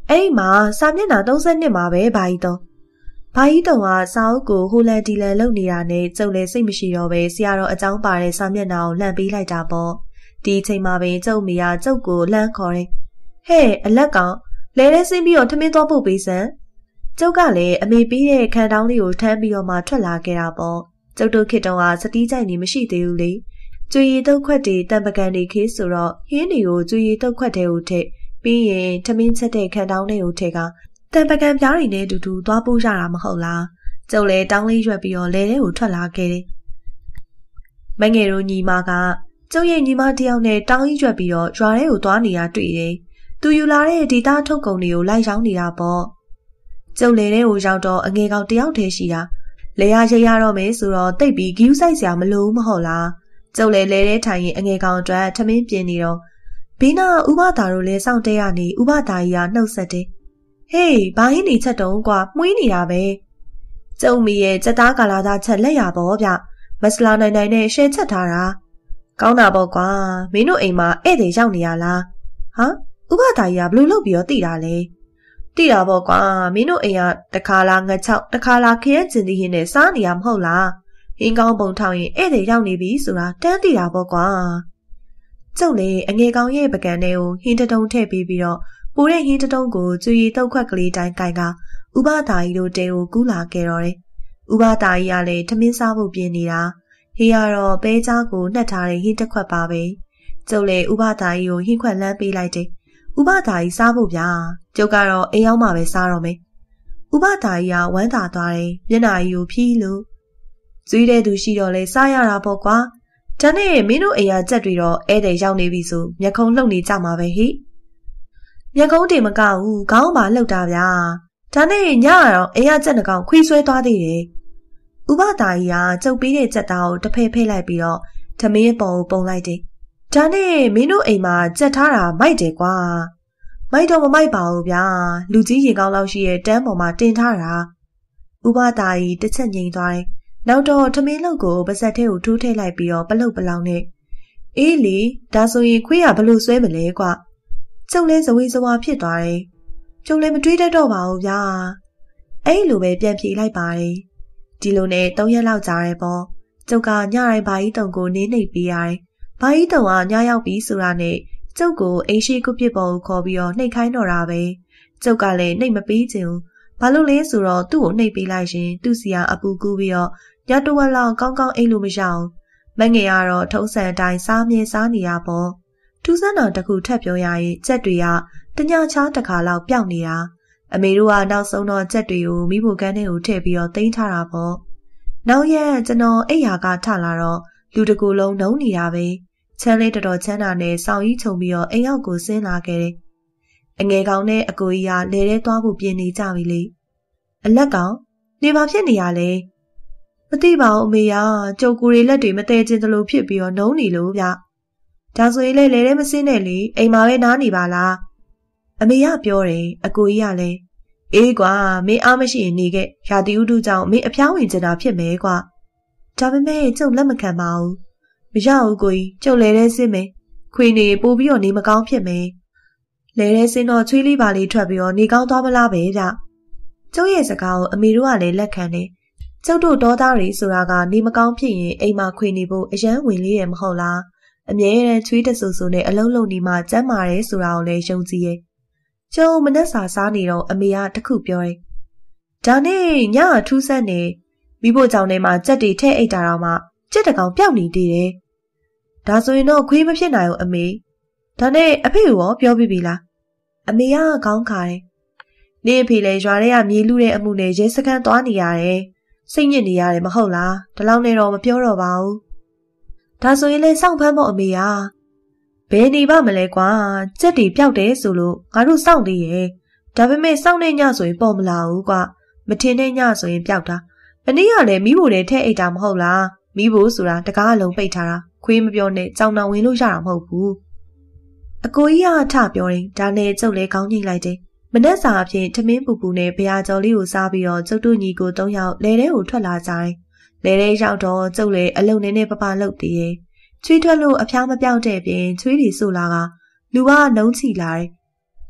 အဲ့မှာစာမျက်နှာ32မှာပဲဘာကြီးတုံးကစာအုပ်ကိုဟိုလန်ဒီလန်လုပ်နေတာနဲ့ကျုပ်လည်းစိတ်မရှိတော့ပဲဆရာတော်အကြောင်းပါတဲ့စာမျက်နှာကိုလှန်ပေးလိုက်တာပေါ့ဒီအချိန်မှာပဲကျုပ်မိကကျုပ်ကိုလှမ်းခေါ်တယ်ဟဲ့အလက်ကောင်လဲလဲဆင်းပြီးတော့ထမင်းသွားပို့ပေးစမ်းကျုပ်ကလည်းအမေပေးတဲ့ခံတောင်းလေးကိုထမ်းပြီးတော့မှထွက်လာခဲ့တာပေါ့ကျုပ်တို့ခေတ်တုန်းကစတီးကြိုက်နေမရှိသေးဘူးလေကျွေရည်တုတ်ခွက်တွေတံပကံတွေခေးဆိုတော့ဟင်းတွေကိုကျွေရည်တုတ်ခွက်ထဲကိုထည့်ပြီးရင်ထမင်းချက်တဲ့ခံတောင်းလေးကိုထည့်ကတံပကံပြားတွေနဲ့အတူတူသွားပို့ရတာမဟုတ်လားကျုပ်လည်းတောင်းလေးရွက်ပြီးတော့လဲထဲကိုထွက်လာခဲ့တယ်မငယ်တို့ညီမကကျုပ်ရဲ့ညီမတယောက်နဲ့တောင်းကြီးရွက်ပြီးတော့ရွာထဲကိုသွားနေတာတွေ့တယ်သူယူလာတဲ့ဒီသားထုတ်ကုန်တွေကိုလိုက်ရောင်းနေတာပေါ့ကျုပ်လေထဲကိုရောက်တော့အငယ်ကောင်တယောက်တည်းရှိတာလေရရိတ်ရတော့မယ်ဆိုတော့တိတ်ပြီးဂီးဆိုင်စရာမလိုဘူးမဟုတ်လားကျုပ်လည်းလေထဲထိုင်ရင်အငယ်ကောင်အတွက်ထမင်းပြင်းနေတော့ဘေးနာဥပဒါတို့လည်းစောင့်တဲရနေဥပဒါကြီးကနှုတ်ဆက်တယ်ဟေးဘာဟင်းနေချက်တုံးကွာမှုင်းနေတာပဲကျုံမီရဲ့စက်သားကာလာသားချက်လက်ရပေါ့ဗျမစလာနိုင်နိုင်နဲ့ရှယ်ချက်ထားတာကောင်းတာပေါ့ကွာမင်းတို့အိမ်မှာဧည့်သည်ရောက်နေရလားဟာဥပဒါကြီးကဘလို့လုပ်ပြီးတော့တိတာလဲတိတာပေါ့ကွာမင်းတို့အိမ်ကတခါလာငချောက်တခါလာခရက်ကျင်သီးဟင်းနဲ့စားနေရမဟုတ်လားဟင်းကောင်းပုံထောင်ရင်ဧည့်သည်ရောက်နေပြီဆိုတာတန်းတိတာပေါ့ကွာကျုပ်လေအငယ်ကောင်ရဲ့ပကံထဲကိုဟင်းတတုံးထည့်ပြီးတော့ပိုးတဲ့ဟင်းတတုံးကိုကျွေရည်တုတ်ခွက်ကလေးတိုင်းကိုင်ကဥပဒါကြီးတို့တဲကိုကူးလာခဲ့တော့တယ်ဥပဒါကြီးကလည်းထမင်းစားဖို့ပြင်နေတာဟင်းကတော့ပဲကြားကိုနှက်ထားတဲ့ဟင်းတစ်ခွက်ပါပဲကျုပ်လေဥပဒါကြီးကိုဟင်းခွက်လမ်းပေးလိုက်တယ်ဥပဒါကြီးစားဖို့ဗျာကျုပ်ကတော့အိမ်ရောက်မှပဲစားတော့မယ်ဥပဒါကြီးကဝမ်းသာသွားတယ်မျက်နှာကြီးကိုဖြီးလို့ကျွေးတဲ့သူရှိတော့လဲစားရတာပေါ့ကွာဒါနဲ့မင်းတို့အိမ်ကကြက်တွေတော့ဧည့်သည်ရောက်နေပြီဆိုမျက်ခုံးလှုပ်နေကြမှာပဲဟိမျက်ခုံးတင်မကဘူးခေါင်းပါလှုပ်တာဗျာဒါနဲ့ညကတော့အိမ်ကကြက်နှကောင်ခွေးဆွဲသွားသေးတယ်ဥပဒါကြီးကကျုပ်ပေးတဲ့ကြက်သားကိုတစ်ဖက်ဖိတ်လိုက်ပြီးတော့ထမင်းပေါ်ကိုပုံလိုက်တယ်ဒါနဲ့မင်းတို့အိမ်မှာကြက်ထားတာမိုက်တယ်ကွာမိုက်တော့မမိုက်ပါဘူးဗျာလူကြီးရင်ကောင်းလောက်ရှိရဲ့တန်းပေါ်မှာတင်ထားတာဥပဒါကြီးတစ်ချက်ငိမ်သွားတယ်နောက်တော့ထမင်းလုပ်ကိုပါဇက်ထဲကိုထိုးထည့်လိုက်ပြီးတော့ပလုတ်ပလောင်နဲ့အေးလေဒါဆိုရင်ခွေးကဘလို့ဆွဲမလဲကွကျုပ်လဲဇဝေးဇဝါဖြစ်သွားတယ်ကျုပ်လည်းမတွေးတတ်တော့ပါဘူးဗျာအဲ့လိုပဲပြန်ပြေးလိုက်ပါတယ်ဒီလိုနဲ့3ရက်လောက်ကြာတယ်ပေါ့ကျုပ်ကညတိုင်းဘာကြီးတုံကိုနင်းနှိပ်ပေးရတယ်ဘာကြီးတုံကညရောက်ပြီဆိုတာနဲ့ကျုပ်ကိုအိမ်ရှိကုပစ်ပေါ်ကိုခေါ်ပြီးတော့နှိပ်ခိုင်းတော့တာပဲကျုပ်ကလည်းနှိပ်မပေးချင်ဘူးဘာလို့လဲဆိုတော့သူ့ကိုနှိပ်ပေးလိုက်ရင်သူ့စီကအပူကူးပြီးတော့ညတဝက်လောက်ကောင်းကောင်းအိပ်လို့မရအောင်မငယ်ကတော့ထုံးစံအတိုင်းစားမြဲစားနေရပေါ့ထူးဆန်းတာတစ်ခုထပ်ပြောရရင်ကြက်တွေကတညချားတစ်ခါလောက်ပျောက်နေတာအမေတို့ကနောက်ဆုံးတော့ကြက်တွေကိုမိဖို့ကန်းထဲကိုထည့်ပြီးတော့သိမ်းထားတာပေါ့နောက်ရက်ကျွန်တော်အိယာကထလာတော့လူတကူလုံးနှုံနေတာပဲချမ်းလေးတော်တော်ချမ်းသာနဲ့စောင်းကြီးခြုံပြီးတော့အိမ်ရောက်ကိုဆင်းလာခဲ့တယ်အငယ်ကောင်နဲ့အကိုကြီးကလဲထဲသွားဖို့ပြင်နေကြပြီလေအလက်ကောင်နေပါဖြစ်နေရလဲမသိပါဘူးအမေကကြုတ်ကူတွေလက်တွေမသေးခြင်းတလို့ဖြစ်ပြီးတော့နှုံနေလို့ဗျဒါဆိုရင်လဲထဲမစင်းနဲ့လေအိမ်မှာပဲနားနေပါလားအမေကပြောတယ်အကိုကြီးကလည်းအေးကွာမင်းအားမရှိရင်နေခဲ့ရာသီဥတုကြောင့်မင်းအဖျားဝင်ချင်တာဖြစ်မယ်ကွာဒါပေမဲ့ကျုပ်လက်မခံပါဘူးမရဘူးကိုကြီးကျုပ်လဲထဲစင်းမယ်ခွေနေပို့ပြီးတော့နေမကောင်းဖြစ်မယ်လဲထဲစင်းတော့ချွေးလေးပါလေးထွက်ပြီးတော့နေကောင်းသွားမလားပဲဗျကျုပ်ရဲ့စကားကိုအမေတို့ကလည်းလက်ခံတယ်ကျုပ်တို့ဒေါသားတွေဆိုတာကနေမကောင်းဖြစ်ရင်အိမ်မှာခွေနေဖို့အရန်ဝင်လေးရမဟုတ်လားအမြဲတမ်းချွေးတဆူဆူနဲ့အလုံးလုံးနေမှကျမ်းမာရဲဆိုတာကိုလည်းယုံကြည်ရဲ့ကျုံမနှက်စာစားနေတော့အမေကတခုပြောတယ်ဒါနဲ့ညကထူးဆန်းနေမိဖို့ကြောင့်ထဲမှာကြက်တွေထဲအိတ်တာတော့မှကြက်တကောင်ပျောက်နေသေးတယ်ဒါဆိုရင်တော့ခွေးမဖြစ်နိုင်ဘူးအမေဒါနဲ့အဖေရောပြောပြပြီလားအမေကခေါင်းခါတယ်နေအဖေလည်းရွာထဲကမြေလူတဲ့အမှုနဲ့ရဲစခန်းသွားနေရတယ်စိတ်ညစ်နေရတယ်မဟုတ်လားဒီလောက်နဲ့တော့မပြောတော့ပါဘူးဒါဆိုရင်လည်းစောင့်ဖမ်းဖို့အမေကဘယ်နေပါမလဲကွာကြက်တွေပျောက်တယ်ဆိုလို့ငါတို့စောင့်သေးရဲ့ဒါပေမဲ့စောင့်နေညဆိုရင်ပေါ်မလာဘူးကွာမထင်တဲ့ညဆိုရင်ပျောက်တာမနေ့ကလည်းမိဖို့တွေထဲအိတ်တာမဟုတ်လားမိဖို့ဆိုတာတကားလုံးပိတ်ထားတာခွေးမပြောနဲ့ကြောင်တောင်ဝင်လို့ရတာမဟုတ်ဘူးအကိုကြီးကထပြောတယ်ဒါနဲ့ကျုပ်လည်းခေါင်းငိတ်လိုက်တယ်မနက်စာအဖြစ်ထမင်းပူပူနဲ့ဘရာကျော်လေးကိုစားပြီးတော့ကျုပ်တို့ညီကို3ယောက်လဲထဲကိုထွက်လာကြတယ်လဲထဲရောက်တော့ကျုပ်လည်းအလုံနဲ့ပပလှုပ်သေးရဲ့ချွေးထွက်လို့အဖျားမပြောက်တဲ့ပြင်ချွေးတွေဆိုလာကလူကနှုံးချီလာတယ်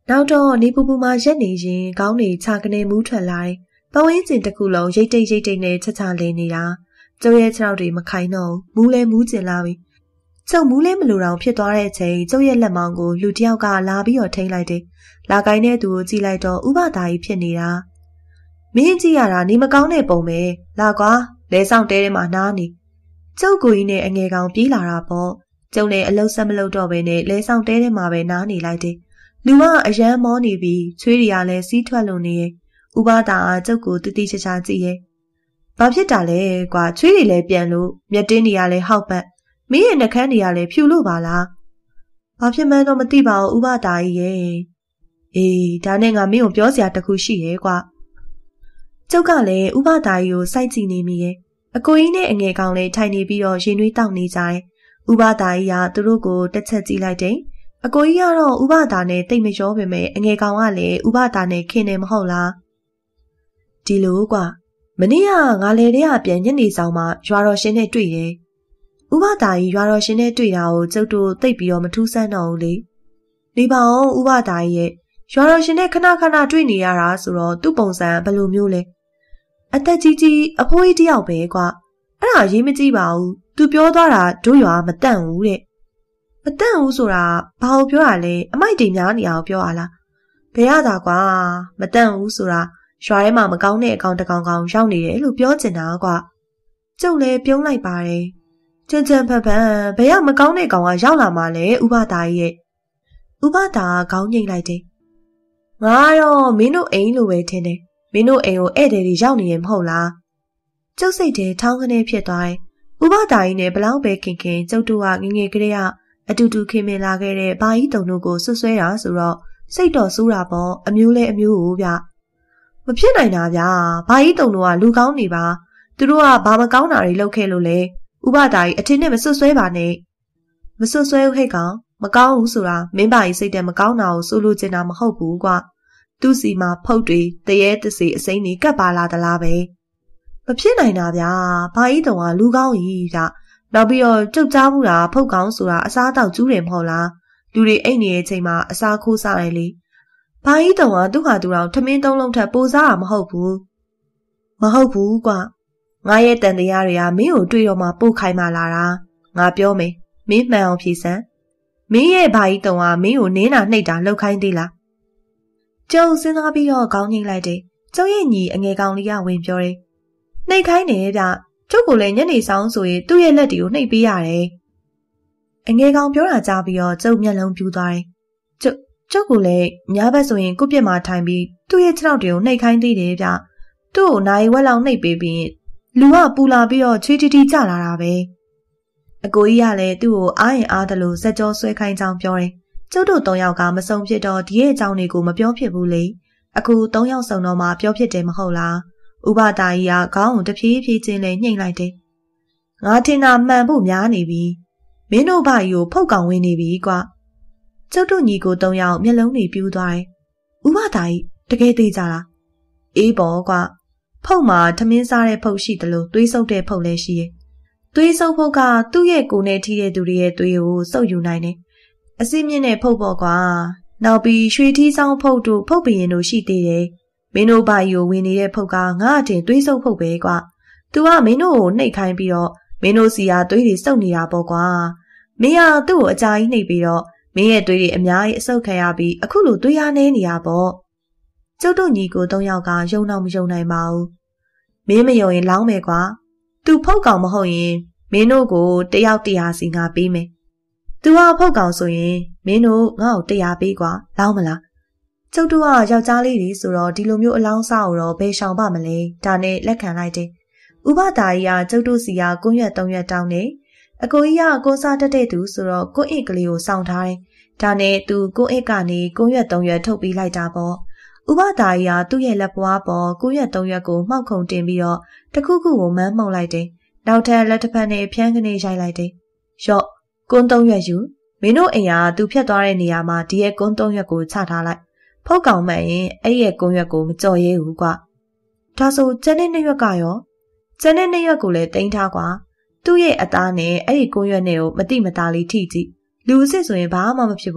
နောက်တော့နေပူပူမှာရက်နေရင်ခေါင်းတွေခြာကနေမူးထွက်လာတယ်။ပဝင်းကျင်တစ်ခုလုံးရိတ်တိတ်နဲ့ချက်ချလဲနေတာ။ကျုပ်ရဲ့ခြေထောက်တွေမခိုင်တော့မူးလဲမူးကျင်လာပြီ။ကျုပ်မူးလဲမလိုတော့ဖြစ်သွားတဲ့အချိန်ကျုပ်ရဲ့လက်မောင်းကိုလူတစ်ယောက်ကလာပြီးတော့ထိန်းလိုက်တယ်။လာကိုင်းတဲ့သူကိုကြည့်လိုက်တော့ဥပဒါကြီးဖြစ်နေတာ။မင်းကြည့်ရတာနေမကောင်းတဲ့ပုံပဲ။လာကွာလဲဆောင်တဲထဲမှာနားနေ။ကျုပ်ကိုကြီးနဲ့အငယ်ကောင်ပြေးလာတာပေါ့။ကျုပ်လည်းအလုံးဆက်မလုပ်တော့ဘဲနဲ့လဲဆောင်တဲထဲမှာပဲနားနေလိုက်တယ်။လူကအရန်မောနေပြီးချွေးတွေကလည်းစီးထွက်လို့နေရဲ့ဥပဒါအားကျုပ်ကိုတူတီချာချာကြည့်ရဲ့ဘာဖြစ်တာလဲကွာချွေးတွေလည်းပြန်လို့မျက်တင်းတွေကလည်းဟောက်ပတ်မင်းရဲ့နှကန်းတွေကလည်းဖြူလို့ပါလားဘာဖြစ်မှန်းတော့မသိပါဘူးဥပဒါကြီးရဲ့အေးဒါနဲ့ငါမင်းကိုပြောစရာတခုရှိရဲ့ကွာကျုပ်ကလည်းဥပဒါကြီးကိုစိုက်ကြည့်နေမိရဲ့အကိုကြီးနဲ့အငယ်ကောင်လည်းထိုင်နေပြီးတော့ရင်နှွေးတောက်နေကြတယ်ဥပဒါကြီးကသူတို့ကိုတစ်ချက်ကြည့်လိုက်တယ်အကိုကြီးကတော့ဥပဒါနဲ့တိတ်မရောပေမဲ့အငယ်ကောင်ကလည်းဥပဒါနဲ့ခင်နေမဟုတ်လားဒီလိုကွာမနေ့ကငါလေတဲ့ကပြန်ညနေဆောင်မှာရွာတော်ရှင်နဲ့တွေ့ရဲ့ဥပဒါကြီးရွာတော်ရှင်နဲ့တွေ့တာကိုကျုပ်တို့သိပ်ပြီးတော့မထူးဆန်းတော့ဘူးလေနေပါအောင်ဥပဒါကြီးရဲ့ရွာတော်ရှင်နဲ့ခဏတွေ့နေရတာဆိုတော့သူ့ပုံစံဘယ်လိုမျိုးလဲအသက်ကြီးအဖိုးကြီးတယောက်ပဲကွာအဲ့ဒါရေးမကြည့်ပါဘူးသူပြောသွားတာတို့ရွာမတန့်ဘူးတဲ့မတန့်ဘူးဆိုတာဘာလို့ပြောရလဲအမိုက်တွေများနေအောင်ပြောရလားဘယ်ရတာကွာမတန့်ဘူးဆိုတာရွာထဲမှာမကောင်းတဲ့အကောင်တကောင်ရောက်နေတယ်လို့ပြောချင်တာကွာကျုပ်လည်းပြုံးလိုက်ပါတယ်ချင်ဖန်ဘယ်ရောက်မကောင်းတဲ့ကောင်ကရောက်လာမှလဲဥပဒါကြီးရဲ့ဥပဒါခေါင်းငိမ့်လိုက်တယ်ငါတော့မင်းတို့အိမ်လိုပဲထင်တယ်မင်းတို့အိမ်ကိုဧည့်သည်တွေရောက်နေရင်မဟုတ်လားကျုပ်စိတ်ထဲထောင်းကနေဖြစ်သွားတယ်ဥပဒါကြီးနဲ့ဘလောက်ပဲခင်ကျုပ်တို့ကငငယ်ကလေးကအတူတူခင်မင်လာခဲ့တဲ့ဘာကြီးတုံတို့ကိုဆွဆွဲတာဆိုတော့စိတ်တော်ဆိုးတာပေါ့အမျိုးလဲအမျိုးကိုဗျမဖြစ်နိုင်တာဗျာဘာကြီးတုံတို့ကလူကောင်းနေပါသူတို့ကဘာမကောင်းတာတွေလုပ်ခဲ့လို့လဲဥပဒါကြီးအထင်နဲ့မဆွဆွဲပါနဲ့မဆွဆွဲဟဲ့ကောင်မကောင်းဘူးဆိုတာမင်းဘာကြီးစိတ်ထဲမကောင်းတာကိုဆိုလိုချင်တာမဟုတ်ဘူးကွာသူ့စီမှာဖုတ်တွေတရေတစီအစိမ့်တွေကပ်ပါလာသလားပဲမဖြစ်နိုင်တာဗျာဘာကြီးတုံကလူကောင်းကြီးဗျနောက်ပြီးတော့ကြုတ်ကြားမှုတာဖုတ်ကောင်းဆိုတာအစားတောက်ကျူးတယ်မဟုတ်လားလူတွေအိတ်နေတဲ့အချိန်မှာအစားခိုးစားတယ်လေဘာကြီးတုံကသူ့ဟာသူတော်ထမင်းသုံးလုံးထက်ပိုစားတာမဟုတ်ဘူးကွာငါရဲ့တန်တရားတွေကမင်းကိုတွေ့တော့မှပို့ခိုင်းမှလာတာငါပြောမယ်မင်းမှန်အောင်ဖြေစမ်းမင်းရဲ့ဘာကြီးတုံကမင်းကိုနင်းတာနှိပ်တာလောက်ခိုင်းသေးလားကျုံစဉ်းစားပြီးတော့ခေါင်းငိမ့်လိုက်တယ်ကျုံရဲ့ညီအငယ်ကောင်လေးကဝင်ပြောတယ်နှိပ်ခိုင်းတယ်ဗျကျုပ်ကိုလည်းညနေဆောင်ဆိုရင်သူ့ရဲ့လက်တွေကိုနှိပ်ပေးရတယ်အငယ်ကောင်ပြောတာကြားပြီးတော့ကျုပ်မျက်လုံးပြူသွားတယ်ကျုပ်ကိုလည်းညဘက်ဆိုရင်ကိုပြစ်မှာထိုင်ပြီးသူ့ရဲ့ခြေထောက်တွေကိုနှိပ်ခိုင်းသေးတယ်ဗျသူ့ကိုနိုင်ဝက်လောက်နှိပ်ပေးပြီးလူကပူလာပြီးတော့ချွေးတီကျလာတာပဲအကိုကြီးကလည်းသူ့ကိုအားရင်အားသလိုစက်ကြောဆွဲခိုင်းကြောင်းပြောတယ်ကျုပ်တို့၃ယောက်ကမစုံဖြစ်တော့ဒီရဲ့အကြောင်းတွေကိုမပြောဖြစ်ဘူးလေအခု၃ယောက်စုံတော့မှပြောဖြစ်တယ်မဟုတ်လားဥပဒါကြီးကခေါင်းကိုတဖြည်းဖြည်းချင်းလေးညှိလိုက်တယ်ငါထင်တာမှန်ဖို့များနေပြီမင်းတို့ဘာကြီးကိုဖုတ်ကောင်ဝင်နေပြီကွာကျုပ်တို့ညီကို၃ယောက်မျက်လုံးတွေပြူးသွားတယ်ဥပဒါကြီးတကယ်သေးကြလားအေးပေါ့ကွာဖုတ်မှာထမင်းစားတဲ့ဖုတ်ရှိတယ်လို့သွေးဆုပ်တဲ့ဖုတ်လည်းရှိရဲ့သွေးဆုပ်ဖုတ်ကသူ့ရဲ့ကိုယ်နဲ့ထိတဲ့သူတွေရဲ့သွေးကိုစုပ်ယူနိုင်တယ်အစိမြင့်တဲ့ဖုတ်ပေါ့ကွာနောက်ပြီးရွှေထီးဆောင်ဖုတ်တို့ဖုတ်ပရင်တို့ရှိသေးတယ်မင်းတို့ဘာကြီးကိုဝင်နေတဲ့ဖုတ်ကငါ့အထင်သွေးဆုပ်ဖုတ်ပဲကွာသူကမင်းတို့ကိုနှိပ်ခိုင်းပြီးတော့မင်းတို့စီကသွေးတွေစုပ်နေတာပေါ့ကွာမင်းကသူ့ကိုအကြာကြီးနှိပ်ပြီးတော့မင်းရဲ့သွေးတွေအများကြီးအဆုပ်ခံရပြီးအခုလိုသွေးအားနည်းနေရပေါ့ကျုပ်တို့ညီကို၃ယောက်ကယုံတော့မယုံနိုင်ပါဘူးမင်းမယုံရင်လောင်းမယ်ကွာသူဖုတ်ကောင်မဟုတ်ရင်မင်းတို့ကိုတယောက်100စီငါပေးမယ်သူကဖုတ်ကောင်ဆိုရင်မင်းတို့ငါ့ကို100ပေးကွာလောင်းမလားကျုပ်တို့ကယောက်ျားလေးတွေဆိုတော့ဒီလိုမျိုးအလောင်းစားကိုတော့ဘယ်ရှောင်ပါမလဲဒါနဲ့လက်ခံလိုက်တယ်ဥပဒါကြီးကကျုပ်တို့စီကကွန်းရွက်3ရွက်တောင်းတယ်အကိုကြီးကကိုစားတတ်တဲ့သူဆိုတော့ကိုအစ်ကလေးကိုစောင့်ထားတယ်ဒါနဲ့သူကိုအစ်ကနေကွန်းရွက်3ရွက်ထုတ်ပေးလိုက်တာပေါ့ဥပဒါကြီးကသူ့ရဲ့လက်ပွားပေါ်ကွန်းရွက်3ရွက်ကိုမှောက်ခုံတင်ပြီးတော့တခုခုကိုမန်းမှုန်လိုက်တယ်နောက်ထပ်လက်တစ်ဖက်နဲ့ဖြန်းကနေရိုက်လိုက်တယ်ရော့ကွန်း3ရွက်ယူမင်းတို့အိမ်ကသူဖြတ်သွားတဲ့နေရာမှာဒီရဲ့ကွန်း3ရွက်ကိုချထားလိုက်ဖုတ်ကောင်မှန်ရင်အဲ့ရဲ့ကွန်းရွက်ကိုမကြော်ရဲဘူးကွာဒါဆိုကျန်တဲ့2ရွက်ကရောကျန်တဲ့2ရွက်ကိုလည်းတင်ထားကွာသူ့ရဲ့အသားနဲ့အဲ့ဒီကွန်းရွက်နဲ့ကိုမတိမသားလေးထိကြည့်လူအစ်စ်ဆိုရင်ဘာမှမဖြစ်ဘူး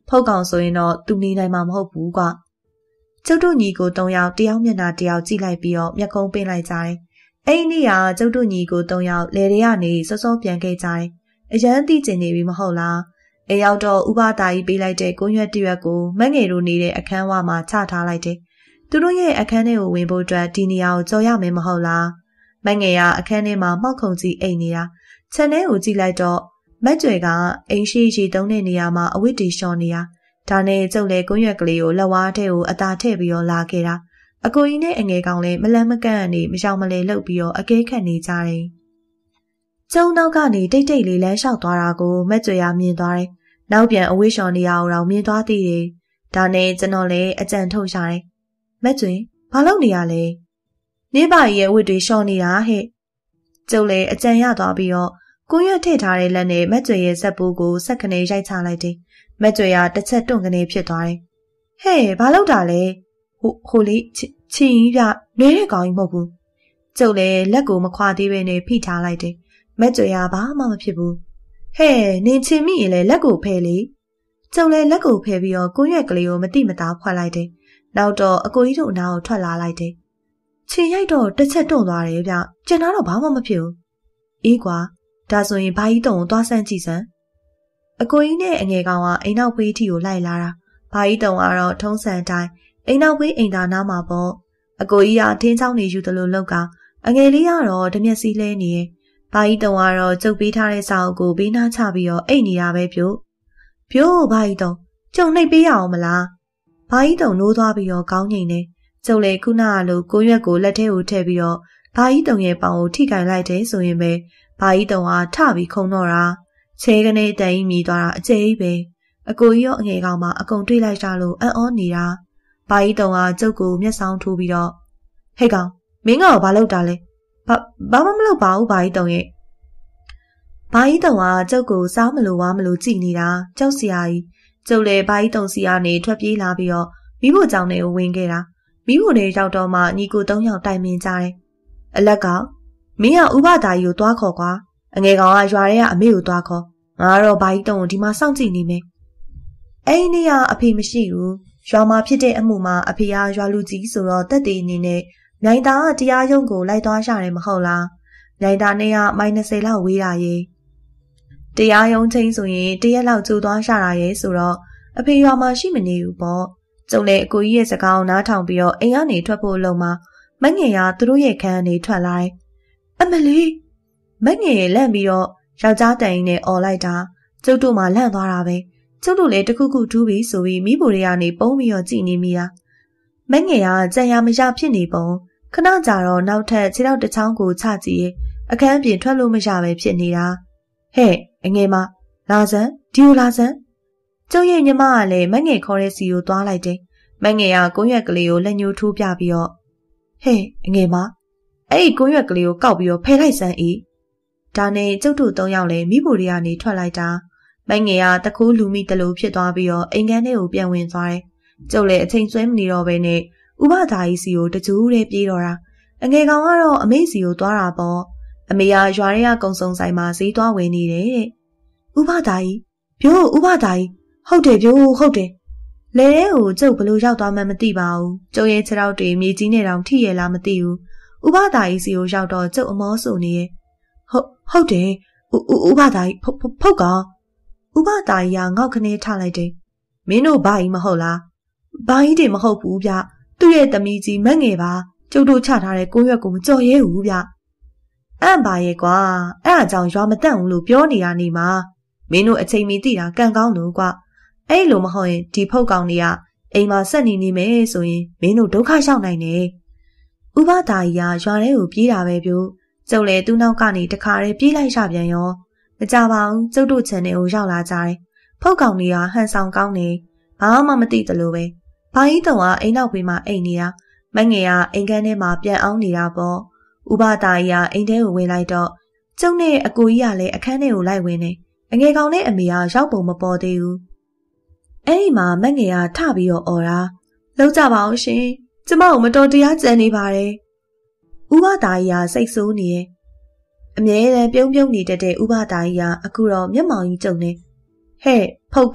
ဖုတ်ကောင်ဆိုရင်တော့သူနေနိုင်မှာမဟုတ်ဘူးကွာကျုပ်တို့ညီကို3ယောက်တယောက်မျက်နှာတယောက်ကြည့်လိုက်ပြီးတော့မျက်ကုံးပင်းလိုက်ကြတယ်အဲ့ဒီနေ့ကကျုပ်တို့ညီကို3ယောက်လေတွေကနေစောစောပြန်ခဲ့ကြတယ်အရန်သိကျင်နေပြီမဟုတ်လားအဲရောက်တော့ဥပဒါကြီးပေးလိုက်တဲ့ကွန်းရွက်တရွက်ကိုမက်ငယ်တို့နေတဲ့အခန်းဝမှာချထားလိုက်တယ်သူတို့ရဲ့အခန်းထဲကိုဝင်ဖို့အတွက်ဒီနေရာကိုကြော်ရမယ်မဟုတ်လားမက်ငယ်ကအခန်းထဲမှာမှောက်ခုံကြီးအိတ်နေတာခြံထဲကိုကြည့်လိုက်တော့မက်ကျွယ်ကအိမ်ရှိရှိတုံးတဲ့နေရာမှာအဝတ်တီလျှော်နေတာဒါနဲ့ကျုပ်လည်းကွန်းရွက်ကလေးကိုလက်ဝါးထဲကိုအသာထည့်ပြီးတော့လာခဲ့တာအကိုကြီးနဲ့အငယ်ကောင်လည်းမလန့်မကန့်အနေမရှောင်မလဲလှုပ်ပြီးတော့အကဲခတ်နေကြတယ်ကျုံနောက်ကနေတိတ်တိတ်လေးလမ်းလျှောက်သွားတာကိုမက်ကျွယ်ကမြင်သွားတယ်နောက်ပြန်အဝတ်လျှော်နေရအောင်တော့မြင်သွားသေးတယ်ဒါနဲ့ကျွန်တော်လည်းအကြံထုတ်ရတယ်မက်ကျွယ်ဘာလုပ်နေရလဲနေပါရဲ့အဝတ်တွေလျှော်နေတာဟဲ့ကျုပ်လည်းအကြံရသွားပြီးတော့ကွန်းရွက်ထည့်ထားတဲ့လက်နဲ့မက်ကျွယ်ရဲ့ဇက်ပိုးကိုဆက်ကနေရိုက်ချလိုက်တယ်မက်ကျွယ်ကတစ်ချက်တွန့်ကနေဖြစ်သွားတယ်ဟဲ့ဘာလုပ်တာလဲဟိုလေးချီကြီးပြလွဲတဲ့ကောင်ကြီးမဟုတ်ဘူးကျုပ်လည်းလက်ကိုမခွာသေးပဲနဲ့ဖိထားလိုက်တယ်မက်ကျွယ်ကဘာမှမဖြစ်ဘူးဟဲ့နင်ချင်မိရင်လည်းလက်ကိုဖယ်လေကျုပ်လည်းလက်ကိုဖယ်ပြီးတော့ကွန်းရွက်ကလေးကိုမတိမသားဖွက်လိုက်တယ်နောက်တော့အကိုကြီးတို့အနားကိုထွက်လာလိုက်တယ်ချင်ရိုက်တော့တစ်ချက်တွန့်သွားတယ်ဗျကျန်တော့ဘာမှမဖြစ်ဘူးအေးကွာဒါဆိုရင်ဘာကြီးတုံကိုသွားဆန်းကြည့်စမ်းအကိုကြီးနဲ့အငယ်ကောင်ကအိမ်နောက်ဘေးထီကိုလိုက်လာတာဘာကြီးတုံကတော့ထုံးစံတိုင်းအိမ်နောက်ဘေးအိမ်သာနားမှာပေါ့အကိုကြီးကထင်းချောင်းနေယူသလိုလောက်ကအငယ်လေးကတော့တမျက်စီးလဲနေရဲ့ဘာကြီးတုံကတော့ကျုပ်ပေးထားတဲ့စာအုပ်ကိုဘေးနားချပြီးတော့အိတ်နေတာပဲပြို့ဘာကြီးတုံကျုံနှိပ်ပေးရအောင်မလားဘာကြီးတုံနိုးသွားပြီးတော့ကောင်းငိန်နေကျုပ်လေခုနကလိုကိုရွက်ကိုလက်ထဲကိုထည့်ပြီးတော့ဘာကြီးတုံရဲ့ပေါင်ကိုထိကင်လိုက်တယ်ဆိုရင်ပဲဘာကြီးတုံကထပြီးခုံတော့တာချဲကနေတန်ကြီးမြည်သွားတာအကျဲကြီးပဲအကိုကြီးရောအငယ်ကောင်မှအကုန်တွေးလိုက်ကြလို့အံ့ဩနေတာဘာကြီးတုံကကျုပ်ကိုမျက်စောင်းထိုးပြီးတော့ဟဲ့ကောင်မင်းကတော့ဘာလုပ်တာလဲဘာမှမလုပ်ပါဘူးဘာကြီးတုံရဲ့ဘာကြီးတုံကကျုပ်ကိုစားမလို့ဝါမလို့ကြည်နေတာကြောက်စရာကြီးကျုပ်လည်းဘာကြီးတုံစီကနေထွက်ပြေးလာပြီးတော့မိဖို့ကြောင့်လည်းဝင်ခဲ့တာမိဖို့တွေရောက်တော့မှညီကို3ယောက်တိုင်ပင်ကြတယ်အလက်ကမင်းကဥပဒါကြီးကိုသွားခေါ်ကွာအငယ်ကောင်ကရွာထဲကအမေကိုသွားခေါ်ငါကတော့ဘာကြီးတုံကိုဒီမှာစောင့်ကြည့်နေမယ်အဲ့ဒီနေ့ကအဖေမရှိဘူးရွာမှာဖြစ်တဲ့အမှုမှာအဖေကရွာလူကြီးဆိုတော့တက်သေးအနေနဲ့မြိုင်သားကတရားရုံးကိုလိုက်သွားရတယ်မဟုတ်လားမြိုင်သားနဲ့ကမိုင်20လောက်ဝေးတာရဲ့တရားရုံးချင်းဆိုရင်တရက်လောက်ကြိုသွားရှာတာရဲ့ဆိုတော့အဖေရွာမှာရှိမနေဘူးပေါ့ကျုံလေအကိုကြီးရဲ့စကားကိုနားထောင်ပြီးတော့အိမ်ကနေထွက်ဖို့လုံမှာမငယ်ကသူတို့ရဲ့ခန်းကနေထွက်လာတယ်အမလီမငယ်လန့်ပြီးတော့ယောက်ျားတိုင်နဲ့អော်လိုက်တာကျုပ်တို့မှလန့်သွားတာပဲကျုပ်တို့လည်းတခုခုထူးပြီးဆိုပြီးမိဖို့တွေကနေပုံးပြီးတော့ကြည်နေမိတာမငယ်ကကြံရမရဖြစ်နေပုံခဏကြာတော့နောက်ထပ်ခြေထောက်တစ်ချောင်းကိုချကြည့်အခန်းပြင်ထွက်လို့မရပဲဖြစ်နေတာဟဲ့အငယ်မလာစမ်းဒီကိုလာစမ်းကျုပ်ရဲ့ညီမကလည်းမငယ်ခေါ်တဲ့စီကိုသွားလိုက်တယ်မငယ်ကကွန်းရွက်ကလေးကိုလက်ညှိုးထိုးပြပြီးတော့ဟဲ့အငယ်မအဲ့ဒီကွန်းရွက်ကလေးကိုကောက်ပြီးတော့ဖယ်လိုက်စမ်းအေးဒါနဲ့ကျုပ်တို့3ယောက်လည်းမိဖို့တွေကနေထွက်လိုက်တာမငယ်ကတခိုးလူမိတလို့ဖြစ်သွားပြီးတော့အိမ်ခန်းထဲကိုပြန်ဝင်သွားတယ်ကျုပ်လည်းအချိန်ဆွဲမနေတော့ဘဲနဲ့ဥပဒါကြီးစီကိုတကြူးလေးပြေးတော့တာအငယ်ကောင်ကတော့အမေစီကိုသွားတာပေါ့အမေကရွာထဲကကုံစုံဆိုင်မှာဈေးသွားဝယ်နေတယ်တဲ့ဥပဒါကြီးဥပဒါကြီးဟုတ်တယ်ဟုတ်တယ်လဲကိုကျုပ်ဘလို့ရောက်သွားမှမသိပါဘူးကျုပ်ရဲ့ခြေထောက်တွေမြေကြီးနဲ့တောင်ထိရလားမသိဘူးဥပဒါကြီးစီကိုရောက်တော့ကျုပ်အမောဆူနေရဲ့ဟုတ်တယ်ဥပဒါကြီးဖုတ်ကောင်ဥပဒါကြီးကငေါက်ခနဲထလိုက်တယ်မင်းတို့ဘာကြီးမဟုတ်လားဘာကြီးတွေမဟုတ်ဘူးဗျသူ့ရဲ့သမီးကြီးမက်ငယ်ပါကျုပ်တို့ချထားတဲ့ကိုရွက်ကိုမကြော်ရဲဘူးဗျအံ့ပါရဲ့ကွာအဲ့အကြောင်းရွာမတန့်ဘူးလို့ပြောနေတာနေမှာမင်းတို့အချိန်မီသိတာကံကောင်းလို့ကွာအဲ့လိုမဟုတ်ရင်ဒီဖုတ်ကောင်တွေကအိမ်မှာဆက်နေမယ်ဆိုရင်မင်းတို့ဒုက္ခရောက်နိုင်တယ်ဥပဒါကြီးကရွာထဲကိုပြေးတာပဲပြို့ကျုပ်လည်းသူ့နောက်ကနေတခါတည်းပြေးလိုက်ရပြန်ရောမကြပါဘူးကျုပ်တို့ခြံထဲကိုရောက်လာကြတယ်ဖုတ်ကောင်တွေကဟန်ဆောင်ကောင်းနေဘာမှမသိသလိုပဲဘာကြီးတုံကအိမ်နောက်ဘေးမှာအိမ်နေတာမငယ်ကအိမ်ခန်းထဲမှာပြန်အောင်နေတာပေါ့ဥပဒါကြီးကအိမ်ထဲကိုဝင်လိုက်တော့ကျုံနဲ့အကိုကြီးကလည်းအခန်းထဲကိုလိုက်ဝင်နေအငယ်ကောင်နဲ့အမေကရောက်ပုံမပေါ်သေးဘူးအဲ့ဒီမှာမငယ်ကထပြီးတော့អော်တာလောက်ကြပါအောင်ရှင်ကျမကိုမတော်တရားကြံနေပါတယ်ဥပဒါကြီးကစိတ်ဆိုးနေရဲ့အမြဲတမ်းပြုံးနေတတ်တဲ့ဥပဒါကြီးကအခုတော့မျက်မှောင်ကြီးကျုံနေဟဲ့ဖုတ်ကောင်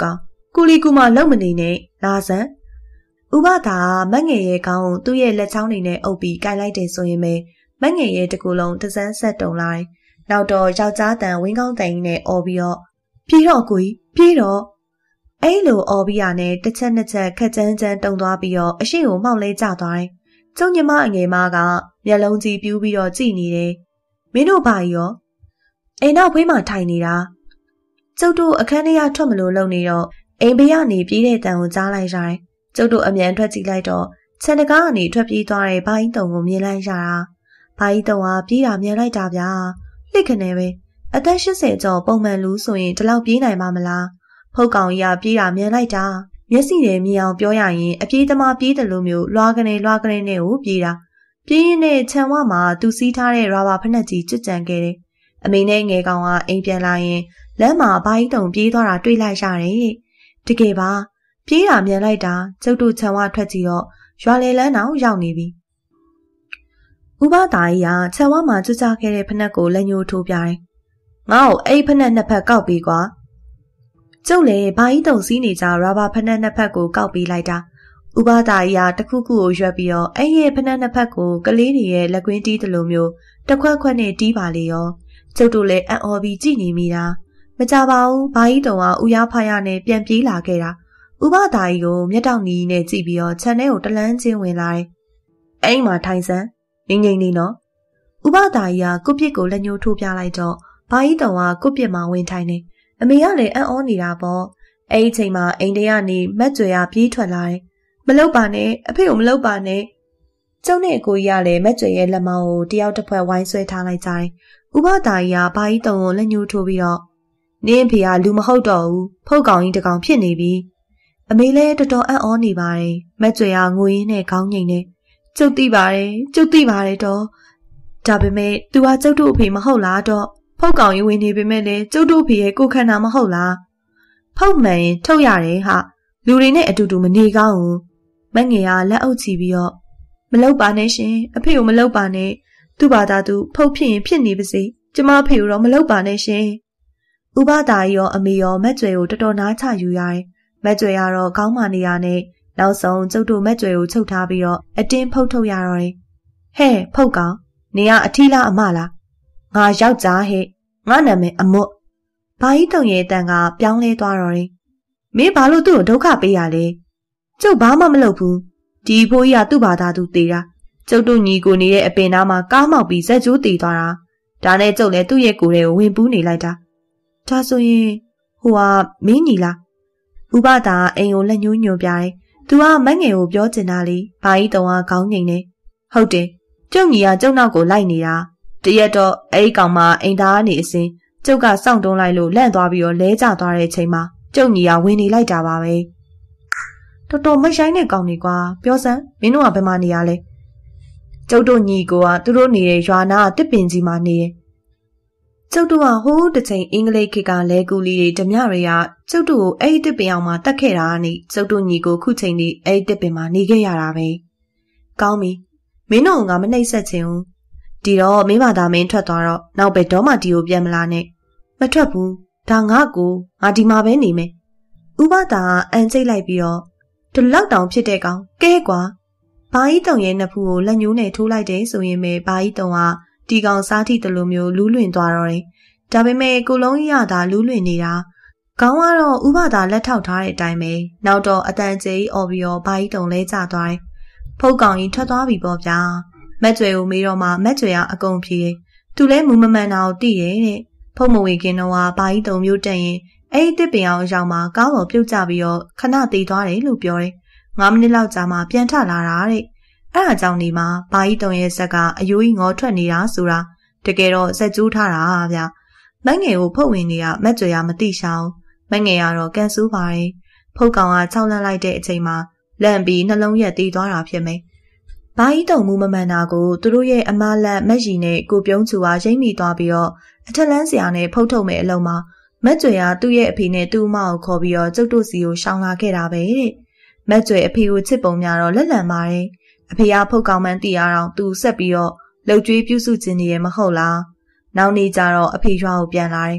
ကူလီကူမလုံမနေနဲ့လာစမ်းဥပဒါမက်ငယ်ရဲ့ခေါင်းသူ့ရဲ့လက်ချောင်းတွေနဲ့အုပ်ပြီးကိုင်လိုက်တယ်ဆိုရင်ပဲမက်ငယ်ရဲ့တကူလုံးတစမ်းဆက်တုံလိုက်နောက်တော့ယောက်ျားတန်ဝင်းကောင်းတန်ကြီးနဲ့အော်ပြီးတော့ပြေးတော့ကိုကြီးပြေးတော့အဲ့လိုအော်ပြီးရနဲ့တစ်ချက်နှစ်ချက်ခက်ချမ်းချမ်းတုံသွားပြီးတော့အရှိကိုမှောက်လဲကျသွားတယ်ကျုံညီမအငယ်မကမျက်လုံးကြီးပြူးပြီးတော့ကြည့်နေတယ်မင်းတို့ဘာကြီးရောအိမ်နောက်ဖေးမှာထိုင်နေတာကျုပ်တို့အခန်းထဲကထွက်မလို့လုံနေတော့အိမ်ဘေးကနေပြေးတဲ့တန်ကိုကြားလိုက်ရတယ်ကျုပ်တို့အမြန်ထွက်ကြည့်လိုက်တော့ခြံတကားကနေထွက်ပြေးသွားတဲ့ဘာကြီးတုံကိုမြင်လိုက်ရတာဘာကြီးတုံကပြေးတာမြင်လိုက်တာဗျာလှစ်ခနဲ့ပဲအသက်80ကျော်ပုံမှန်လူဆိုရင်ဒီလောက်ပြေးနိုင်မှာမလားဖုတ်ကောင်ကြီးကပြေးတာမြင်လိုက်တာမျက်စိနဲ့မြင်အောင်ပြောရရင်အပြေးသမားပြေးတယ်လို့မျိုးလွားကနေနဲ့ကိုပြေးတာပြေးရင်းနဲ့ခြံဝမှာသူစီးထားတဲ့ရာဘာဖက်နှက်ကြီးကျွတ်ကြံခဲ့တယ်အမေနဲ့ငယ်ကောင်ကအိမ်ပြန်လာရင်လမ်းမှာဘာကြီးတုံပြေးသွားတာတွေ့လိုက်ရတယ်တကယ်ပါပြေးတာမြင်လိုက်တာကျုပ်တို့ခြံဝထွက်ကြည့်တော့ရွာလေလန်းအောင်ရောက်နေပြီဥပဒါကြီးကခြံဝမှာကျွတ်ကြခဲ့တဲ့ဖက်နှက်ကိုလက်ညှိုးထိုးပြတယ်ငါ့ကိုအဲ့ဖက်နှက်နှစ်ဖက်ကောက်ပြီးကွာကျုပ်လည်းဘာကြီးတုံစီးနေကြရာဘာဖက်နှက်နှစ်ဖက်ကိုကောက်ပြီးလိုက်တာဥပဒါကြီးကတခုခုကိုရွက်ပြီးတော့အဲ့ရဲ့ဖက်နှက်နှစ်ဖက်ကိုကလေးတွေရဲ့လက်ကွင်းတီးတယ်လို့မျိုးတစ်ခွက်ခွက်နဲ့တီးပါလေရောကျုပ်တို့လည်းအံ့ဩပြီးကြည့်နေမိတာမကြပါဘူးဘာကြီးတုံကဥရားဖရနဲ့ပြန်ပြေးလာခဲ့တာဥပဒါကြီးကိုမျက်တောင်ကြီးနဲ့ကြည့်ပြီးတော့ခြံထဲကိုတလန်းချင်းဝင်လာတယ်အဲ့မှာထိုင်စမ်းငိမ့်နေနော်ဥပဒါကြီးကကုပစ်ကိုလက်ညှိုးထိုးပြလိုက်တော့ဘာကြီးတုံကကုပစ်မှာဝင်ထိုင်နေအမေကလည်းအံ့ဩနေတာပေါ့အဲ့ဒီချိန်မှာအိမ်ထဲကနေမက်ကြွယ်ပြေးထွက်လာတယ်မလုပ်ပါနဲ့အဖေကိုမလုပ်ပါနဲ့ကျုံနဲ့အကိုကြီးကလည်းမက်ကြွယ်ရဲ့လက်မောင်းကိုတယောက်တစ်ဖွဲ့ဝိုင်းဆွဲထားလိုက်ကြတယ်ဥပဒါကြီးကဘာကြီးတုံကိုလက်ညှိုးထိုးပြီးတော့နင်းဖေကလူမဟုတ်တော့ဘူးဖုတ်ကောင်ကြီးတကောင်ဖြစ်နေပြီအမေလည်းတော်တော်အံ့ဩနေပါတယ်မက်ကြွယ်ကငိုရင်းနဲ့ခေါင်းငိမ့်နေကျုပ်သိပါတယ်တော့ဒါပေမဲ့ तू ကကျုပ်တို့အဖေမဟုတ်လားတော့ဖုတ်ကောင်ကြီးဝင်နေပေမဲ့လည်းကျုပ်တို့ဖေရဲ့ကိုခန္ဓာမဟုတ်လားဖုတ်မှန်ရင်ထုတ်ရတယ်ဟာလူတွေနဲ့အတူတူမနေကောင်းဘူးမငယ်ကလက်အုပ်ချီပြီးတော့မလုပ်ပါနဲ့ရှင်အဖေကိုမလုပ်ပါနဲ့သူ့ဘာသာသူဖုတ်ဖြစ်ရင်ဖြစ်နေပါစေကျမအဖေကိုတော့မလုပ်ပါနဲ့ရှင်ဥပဒါကြီးရောအမေရောမက်ကြွယ်ကိုတော်တော်နားချယူရတယ်မက်ကြွယ်ကတော့ကောင်းမာနေရနဲ့နောက်ဆုံးကျုပ်တို့မက်ကြွယ်ကိုချုပ်ထားပြီးတော့အတင်းဖုတ်ထုတ်ရတော့တယ်ဟဲ့ဖုတ်ကောင်နေကအထီးလားအမလားငါယောက်ျားဟဲ့ငါနာမည်အမွတ်ဘာကြီးတုံရဲ့တန်ကပြောင်းလဲသွားတော့တယ်မင်းဘာလို့သူ့ကိုဒုက္ခပေးရလဲကျုပ်ဘာမှမလုပ်ဘူးဒီဖိုးကြီးကသူ့ဘာသာသူတေးတာကျုပ်တို့ညီကိုနေတဲ့အပင်သားမှာကားမောက်ပြီးဇက်ကျိုးတေးသွားတာဒါနဲ့ကျုပ်လည်းသူ့ရဲ့ကိုယ်ထဲကိုဝင်ပူးနေလိုက်တာဒါဆိုရင်ဟိုကမင်းညီလားဥပဒါအိမ်ကိုလက်ညှိုးညွှန်ပြတယ်သူကမက်ငယ်ကိုပြောချင်တာလေဘာကြီးတုံကခေါင်းငိမ့်နေဟုတ်တယ်ကျုပ်ညီကကျုပ်နောက်ကိုလိုက်နေတာတရက်တော့အဲ့ဒီကောင်မအိမ်သားကနေအစင်းကျုပ်ကစောင့်တုံးလိုက်လို့လန့်သွားပြီးတော့လဲကျသွားတဲ့အချိန်မှာကျုပ်ညီကဝင်နေလိုက်တာပါပဲတော်တော်မရိုင်းတဲ့ကောင်တွေကွာပြောစမ်းမင်းတို့ကဘယ်မှာနေရလဲကျုပ်တို့ညီကိုကသူတို့နေတဲ့ရွာနာတစ်ပင်ကြီးမှာနေရဲ့ကျုပ်တို့ကဟိုးတစ်ချိန်အင်္ဂလိပ်ခေတ်ကလဲကူလီတွေဓမြတွေကကျုပ်တို့ကိုအဲ့ဒီတစ်ပင်အောင်မှာတတ်ခဲ့တာကနေကျုပ်တို့ညီကိုခုချိန်ဒီအဲ့ဒီတစ်ပင်မှာနေခဲ့ရတာပဲကောင်းပြီမင်းတို့ကမနှိပ်ဆက်ချင်ဘူးဒီတော့မင်းဘာသာမင်းထွက်သွားတော့နောက်ပဲဒေါမတီကိုပြန်မလာနဲ့မထွက်ဘူးဒါငါဒီမှာပဲနေမယ်ဥပဒါအန်ကျိတ်လိုက်ပြီးတော့ဒီလောက်တောင်ဖြစ်တဲ့ကောင်ကဲကွာဘာကြီးတုံရဲ့နှစ်ဖူးကိုလက်ညှိုးနဲ့ထိုးလိုက်တယ်ဆိုရင်ပဲဘာကြီးတုံကဒီကောင်စားထိတလို့မျိုးလူးလွင်သွားတော့တယ်ဒါပေမဲ့ကိုလုံးကြီးရတာလူးလွင်နေတာခေါင်းကတော့ဥပဒါလက်ထောက်ထားတဲ့အတိုင်းပဲနောက်တော့အတန်ကျေးအော်ပြီးတော့ဘာကြီးတုံလဲကျသွားတယ်ဖုတ်ကောင်ကြီးထွက်သွားပြီပေါ့ဗျာမက်ကြွယ်ကိုမေးတော့မှမက်ကြွယ်ကအကုန်ဖြေတယ်သူလဲမူမမှန်တာကိုသိရဲ့တဲ့ဖုတ်မဝေခင်တော့ဘာကြီးတုံမျိုးတက်ရင်အဲ့ဒီတစ်ပင်အောင်ရောက်မှကားပေါ်ပြုတ်ကျပြီးတော့ခဏသေးသွားတယ်လို့ပြောတယ်9မိနစ်လောက်ကြာမှပြန်ထလာတာတဲ့အဲ့ဒါကြောင့်ဒီမှာဘာကြီးတုံရဲ့ဇက်ကအယိုးကြီးငေါထွက်နေတာဆိုတာတကယ်တော့ဇက်ကျိုးထားတာဗျမငယ်ကိုဖုတ်ဝင်နေရမက်ကြွယ်ကမသိရှောင်မငယ်ကတော့ကန်ဆူးပါတယ်ဖုတ်ကောင်ကခြောက်လန့်လိုက်တဲ့အချိန်မှာလန့်ပြီးနှလုံးရက်သေးသွားတာဖြစ်မယ်ဘာကြီးတုံမှုမမှန်တာကိုသူတို့ရဲ့အမလက်မက်ရီနဲ့ကိုပြုံးချူကရိမ့်မိသွားပြီးတော့အထက်လန်းစရာနဲ့ဖုတ်ထုတ်မဲ့အလုံးမှာမက်ကြွယ်ကသူ့ရဲ့အဖေနဲ့သူ့အမကိုခေါ်ပြီးတော့ကျုပ်တို့စီကိုရှောင်လာခဲ့တာပဲတဲ့မက်ကြွယ်အဖေကိုချစ်ပုံများတော့လက်လန်ပါတယ်အဖေကဖုတ်ကောင်မှန်းသိရအောင်သူဆက်ပြီးတော့လှုပ်ကြွေးပြုစုခြင်းနေရမဟုတ်လားနောက်နေ့ကျတော့အဖေရွာကိုပြန်လာတယ်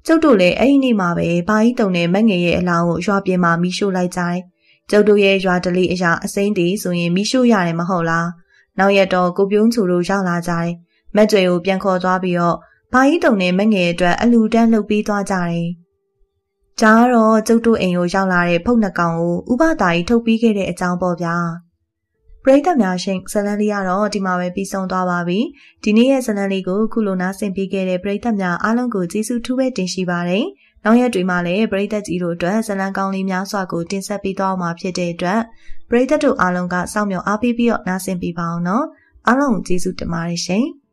ကျုပ်တို့လည်းအဲ့ဒီနေ့မှာပဲဘာကြီးတုံနဲ့မက်ငယ်ရဲ့အလောင်းကိုရွာပြင်မှာမိရှို့လိုက်ကြတယ်။ကျုပ်တို့ရဲ့ရွာတလေးအရာအစိမ့်တည်ဆိုရင်မိရှို့ရတယ်မဟုတ်လား။နောက်ရက်တော့ကိုပြုံးချူတို့ရောက်လာကြတယ်။မက်ကျွေကိုပြန်ခေါ်သွားပြီးတော့ဘာကြီးတုံနဲ့မက်ငယ်အတွက်အလူတန်းလှုပ်ပေးသွားကြတယ်။ကြားတော့ကျုပ်တို့အိမ်ကိုရောက်လာတဲ့ဖုတ်နှကောင်ကိုဥပဒါကြီးထုတ်ပြီးခဲ့တဲ့အကြောင်းပေါ့ဗျာ။ပရိသတ်များရှင်ဇလန်လေးကတော့ဒီမှာပဲပြီးဆုံးသွားပါပြီ။ဒီနေ့ရဲ့ဇလန်လေးကိုခုလိုနားဆင်ပေးခဲ့တဲ့ပရိသတ်များအားလုံးကိုကျေးဇူးထူးပဲတင်ရှိပါတယ်။နောက်ရက်တွေမှာလည်းပရိသတ်ကြီးတို့အတွက်ဇလန်ကောင်းလေးများစွာကိုတင်ဆက်ပေးသွားမှာဖြစ်တဲ့အတွက်ပရိသတ်တို့အားလုံးကစောင့်မျှော်အားပေးပြီးတော့နားဆင်ပေးပါအောင်နော်။အားလုံးကိုကျေးဇူးတင်ပါတယ်ရှင်။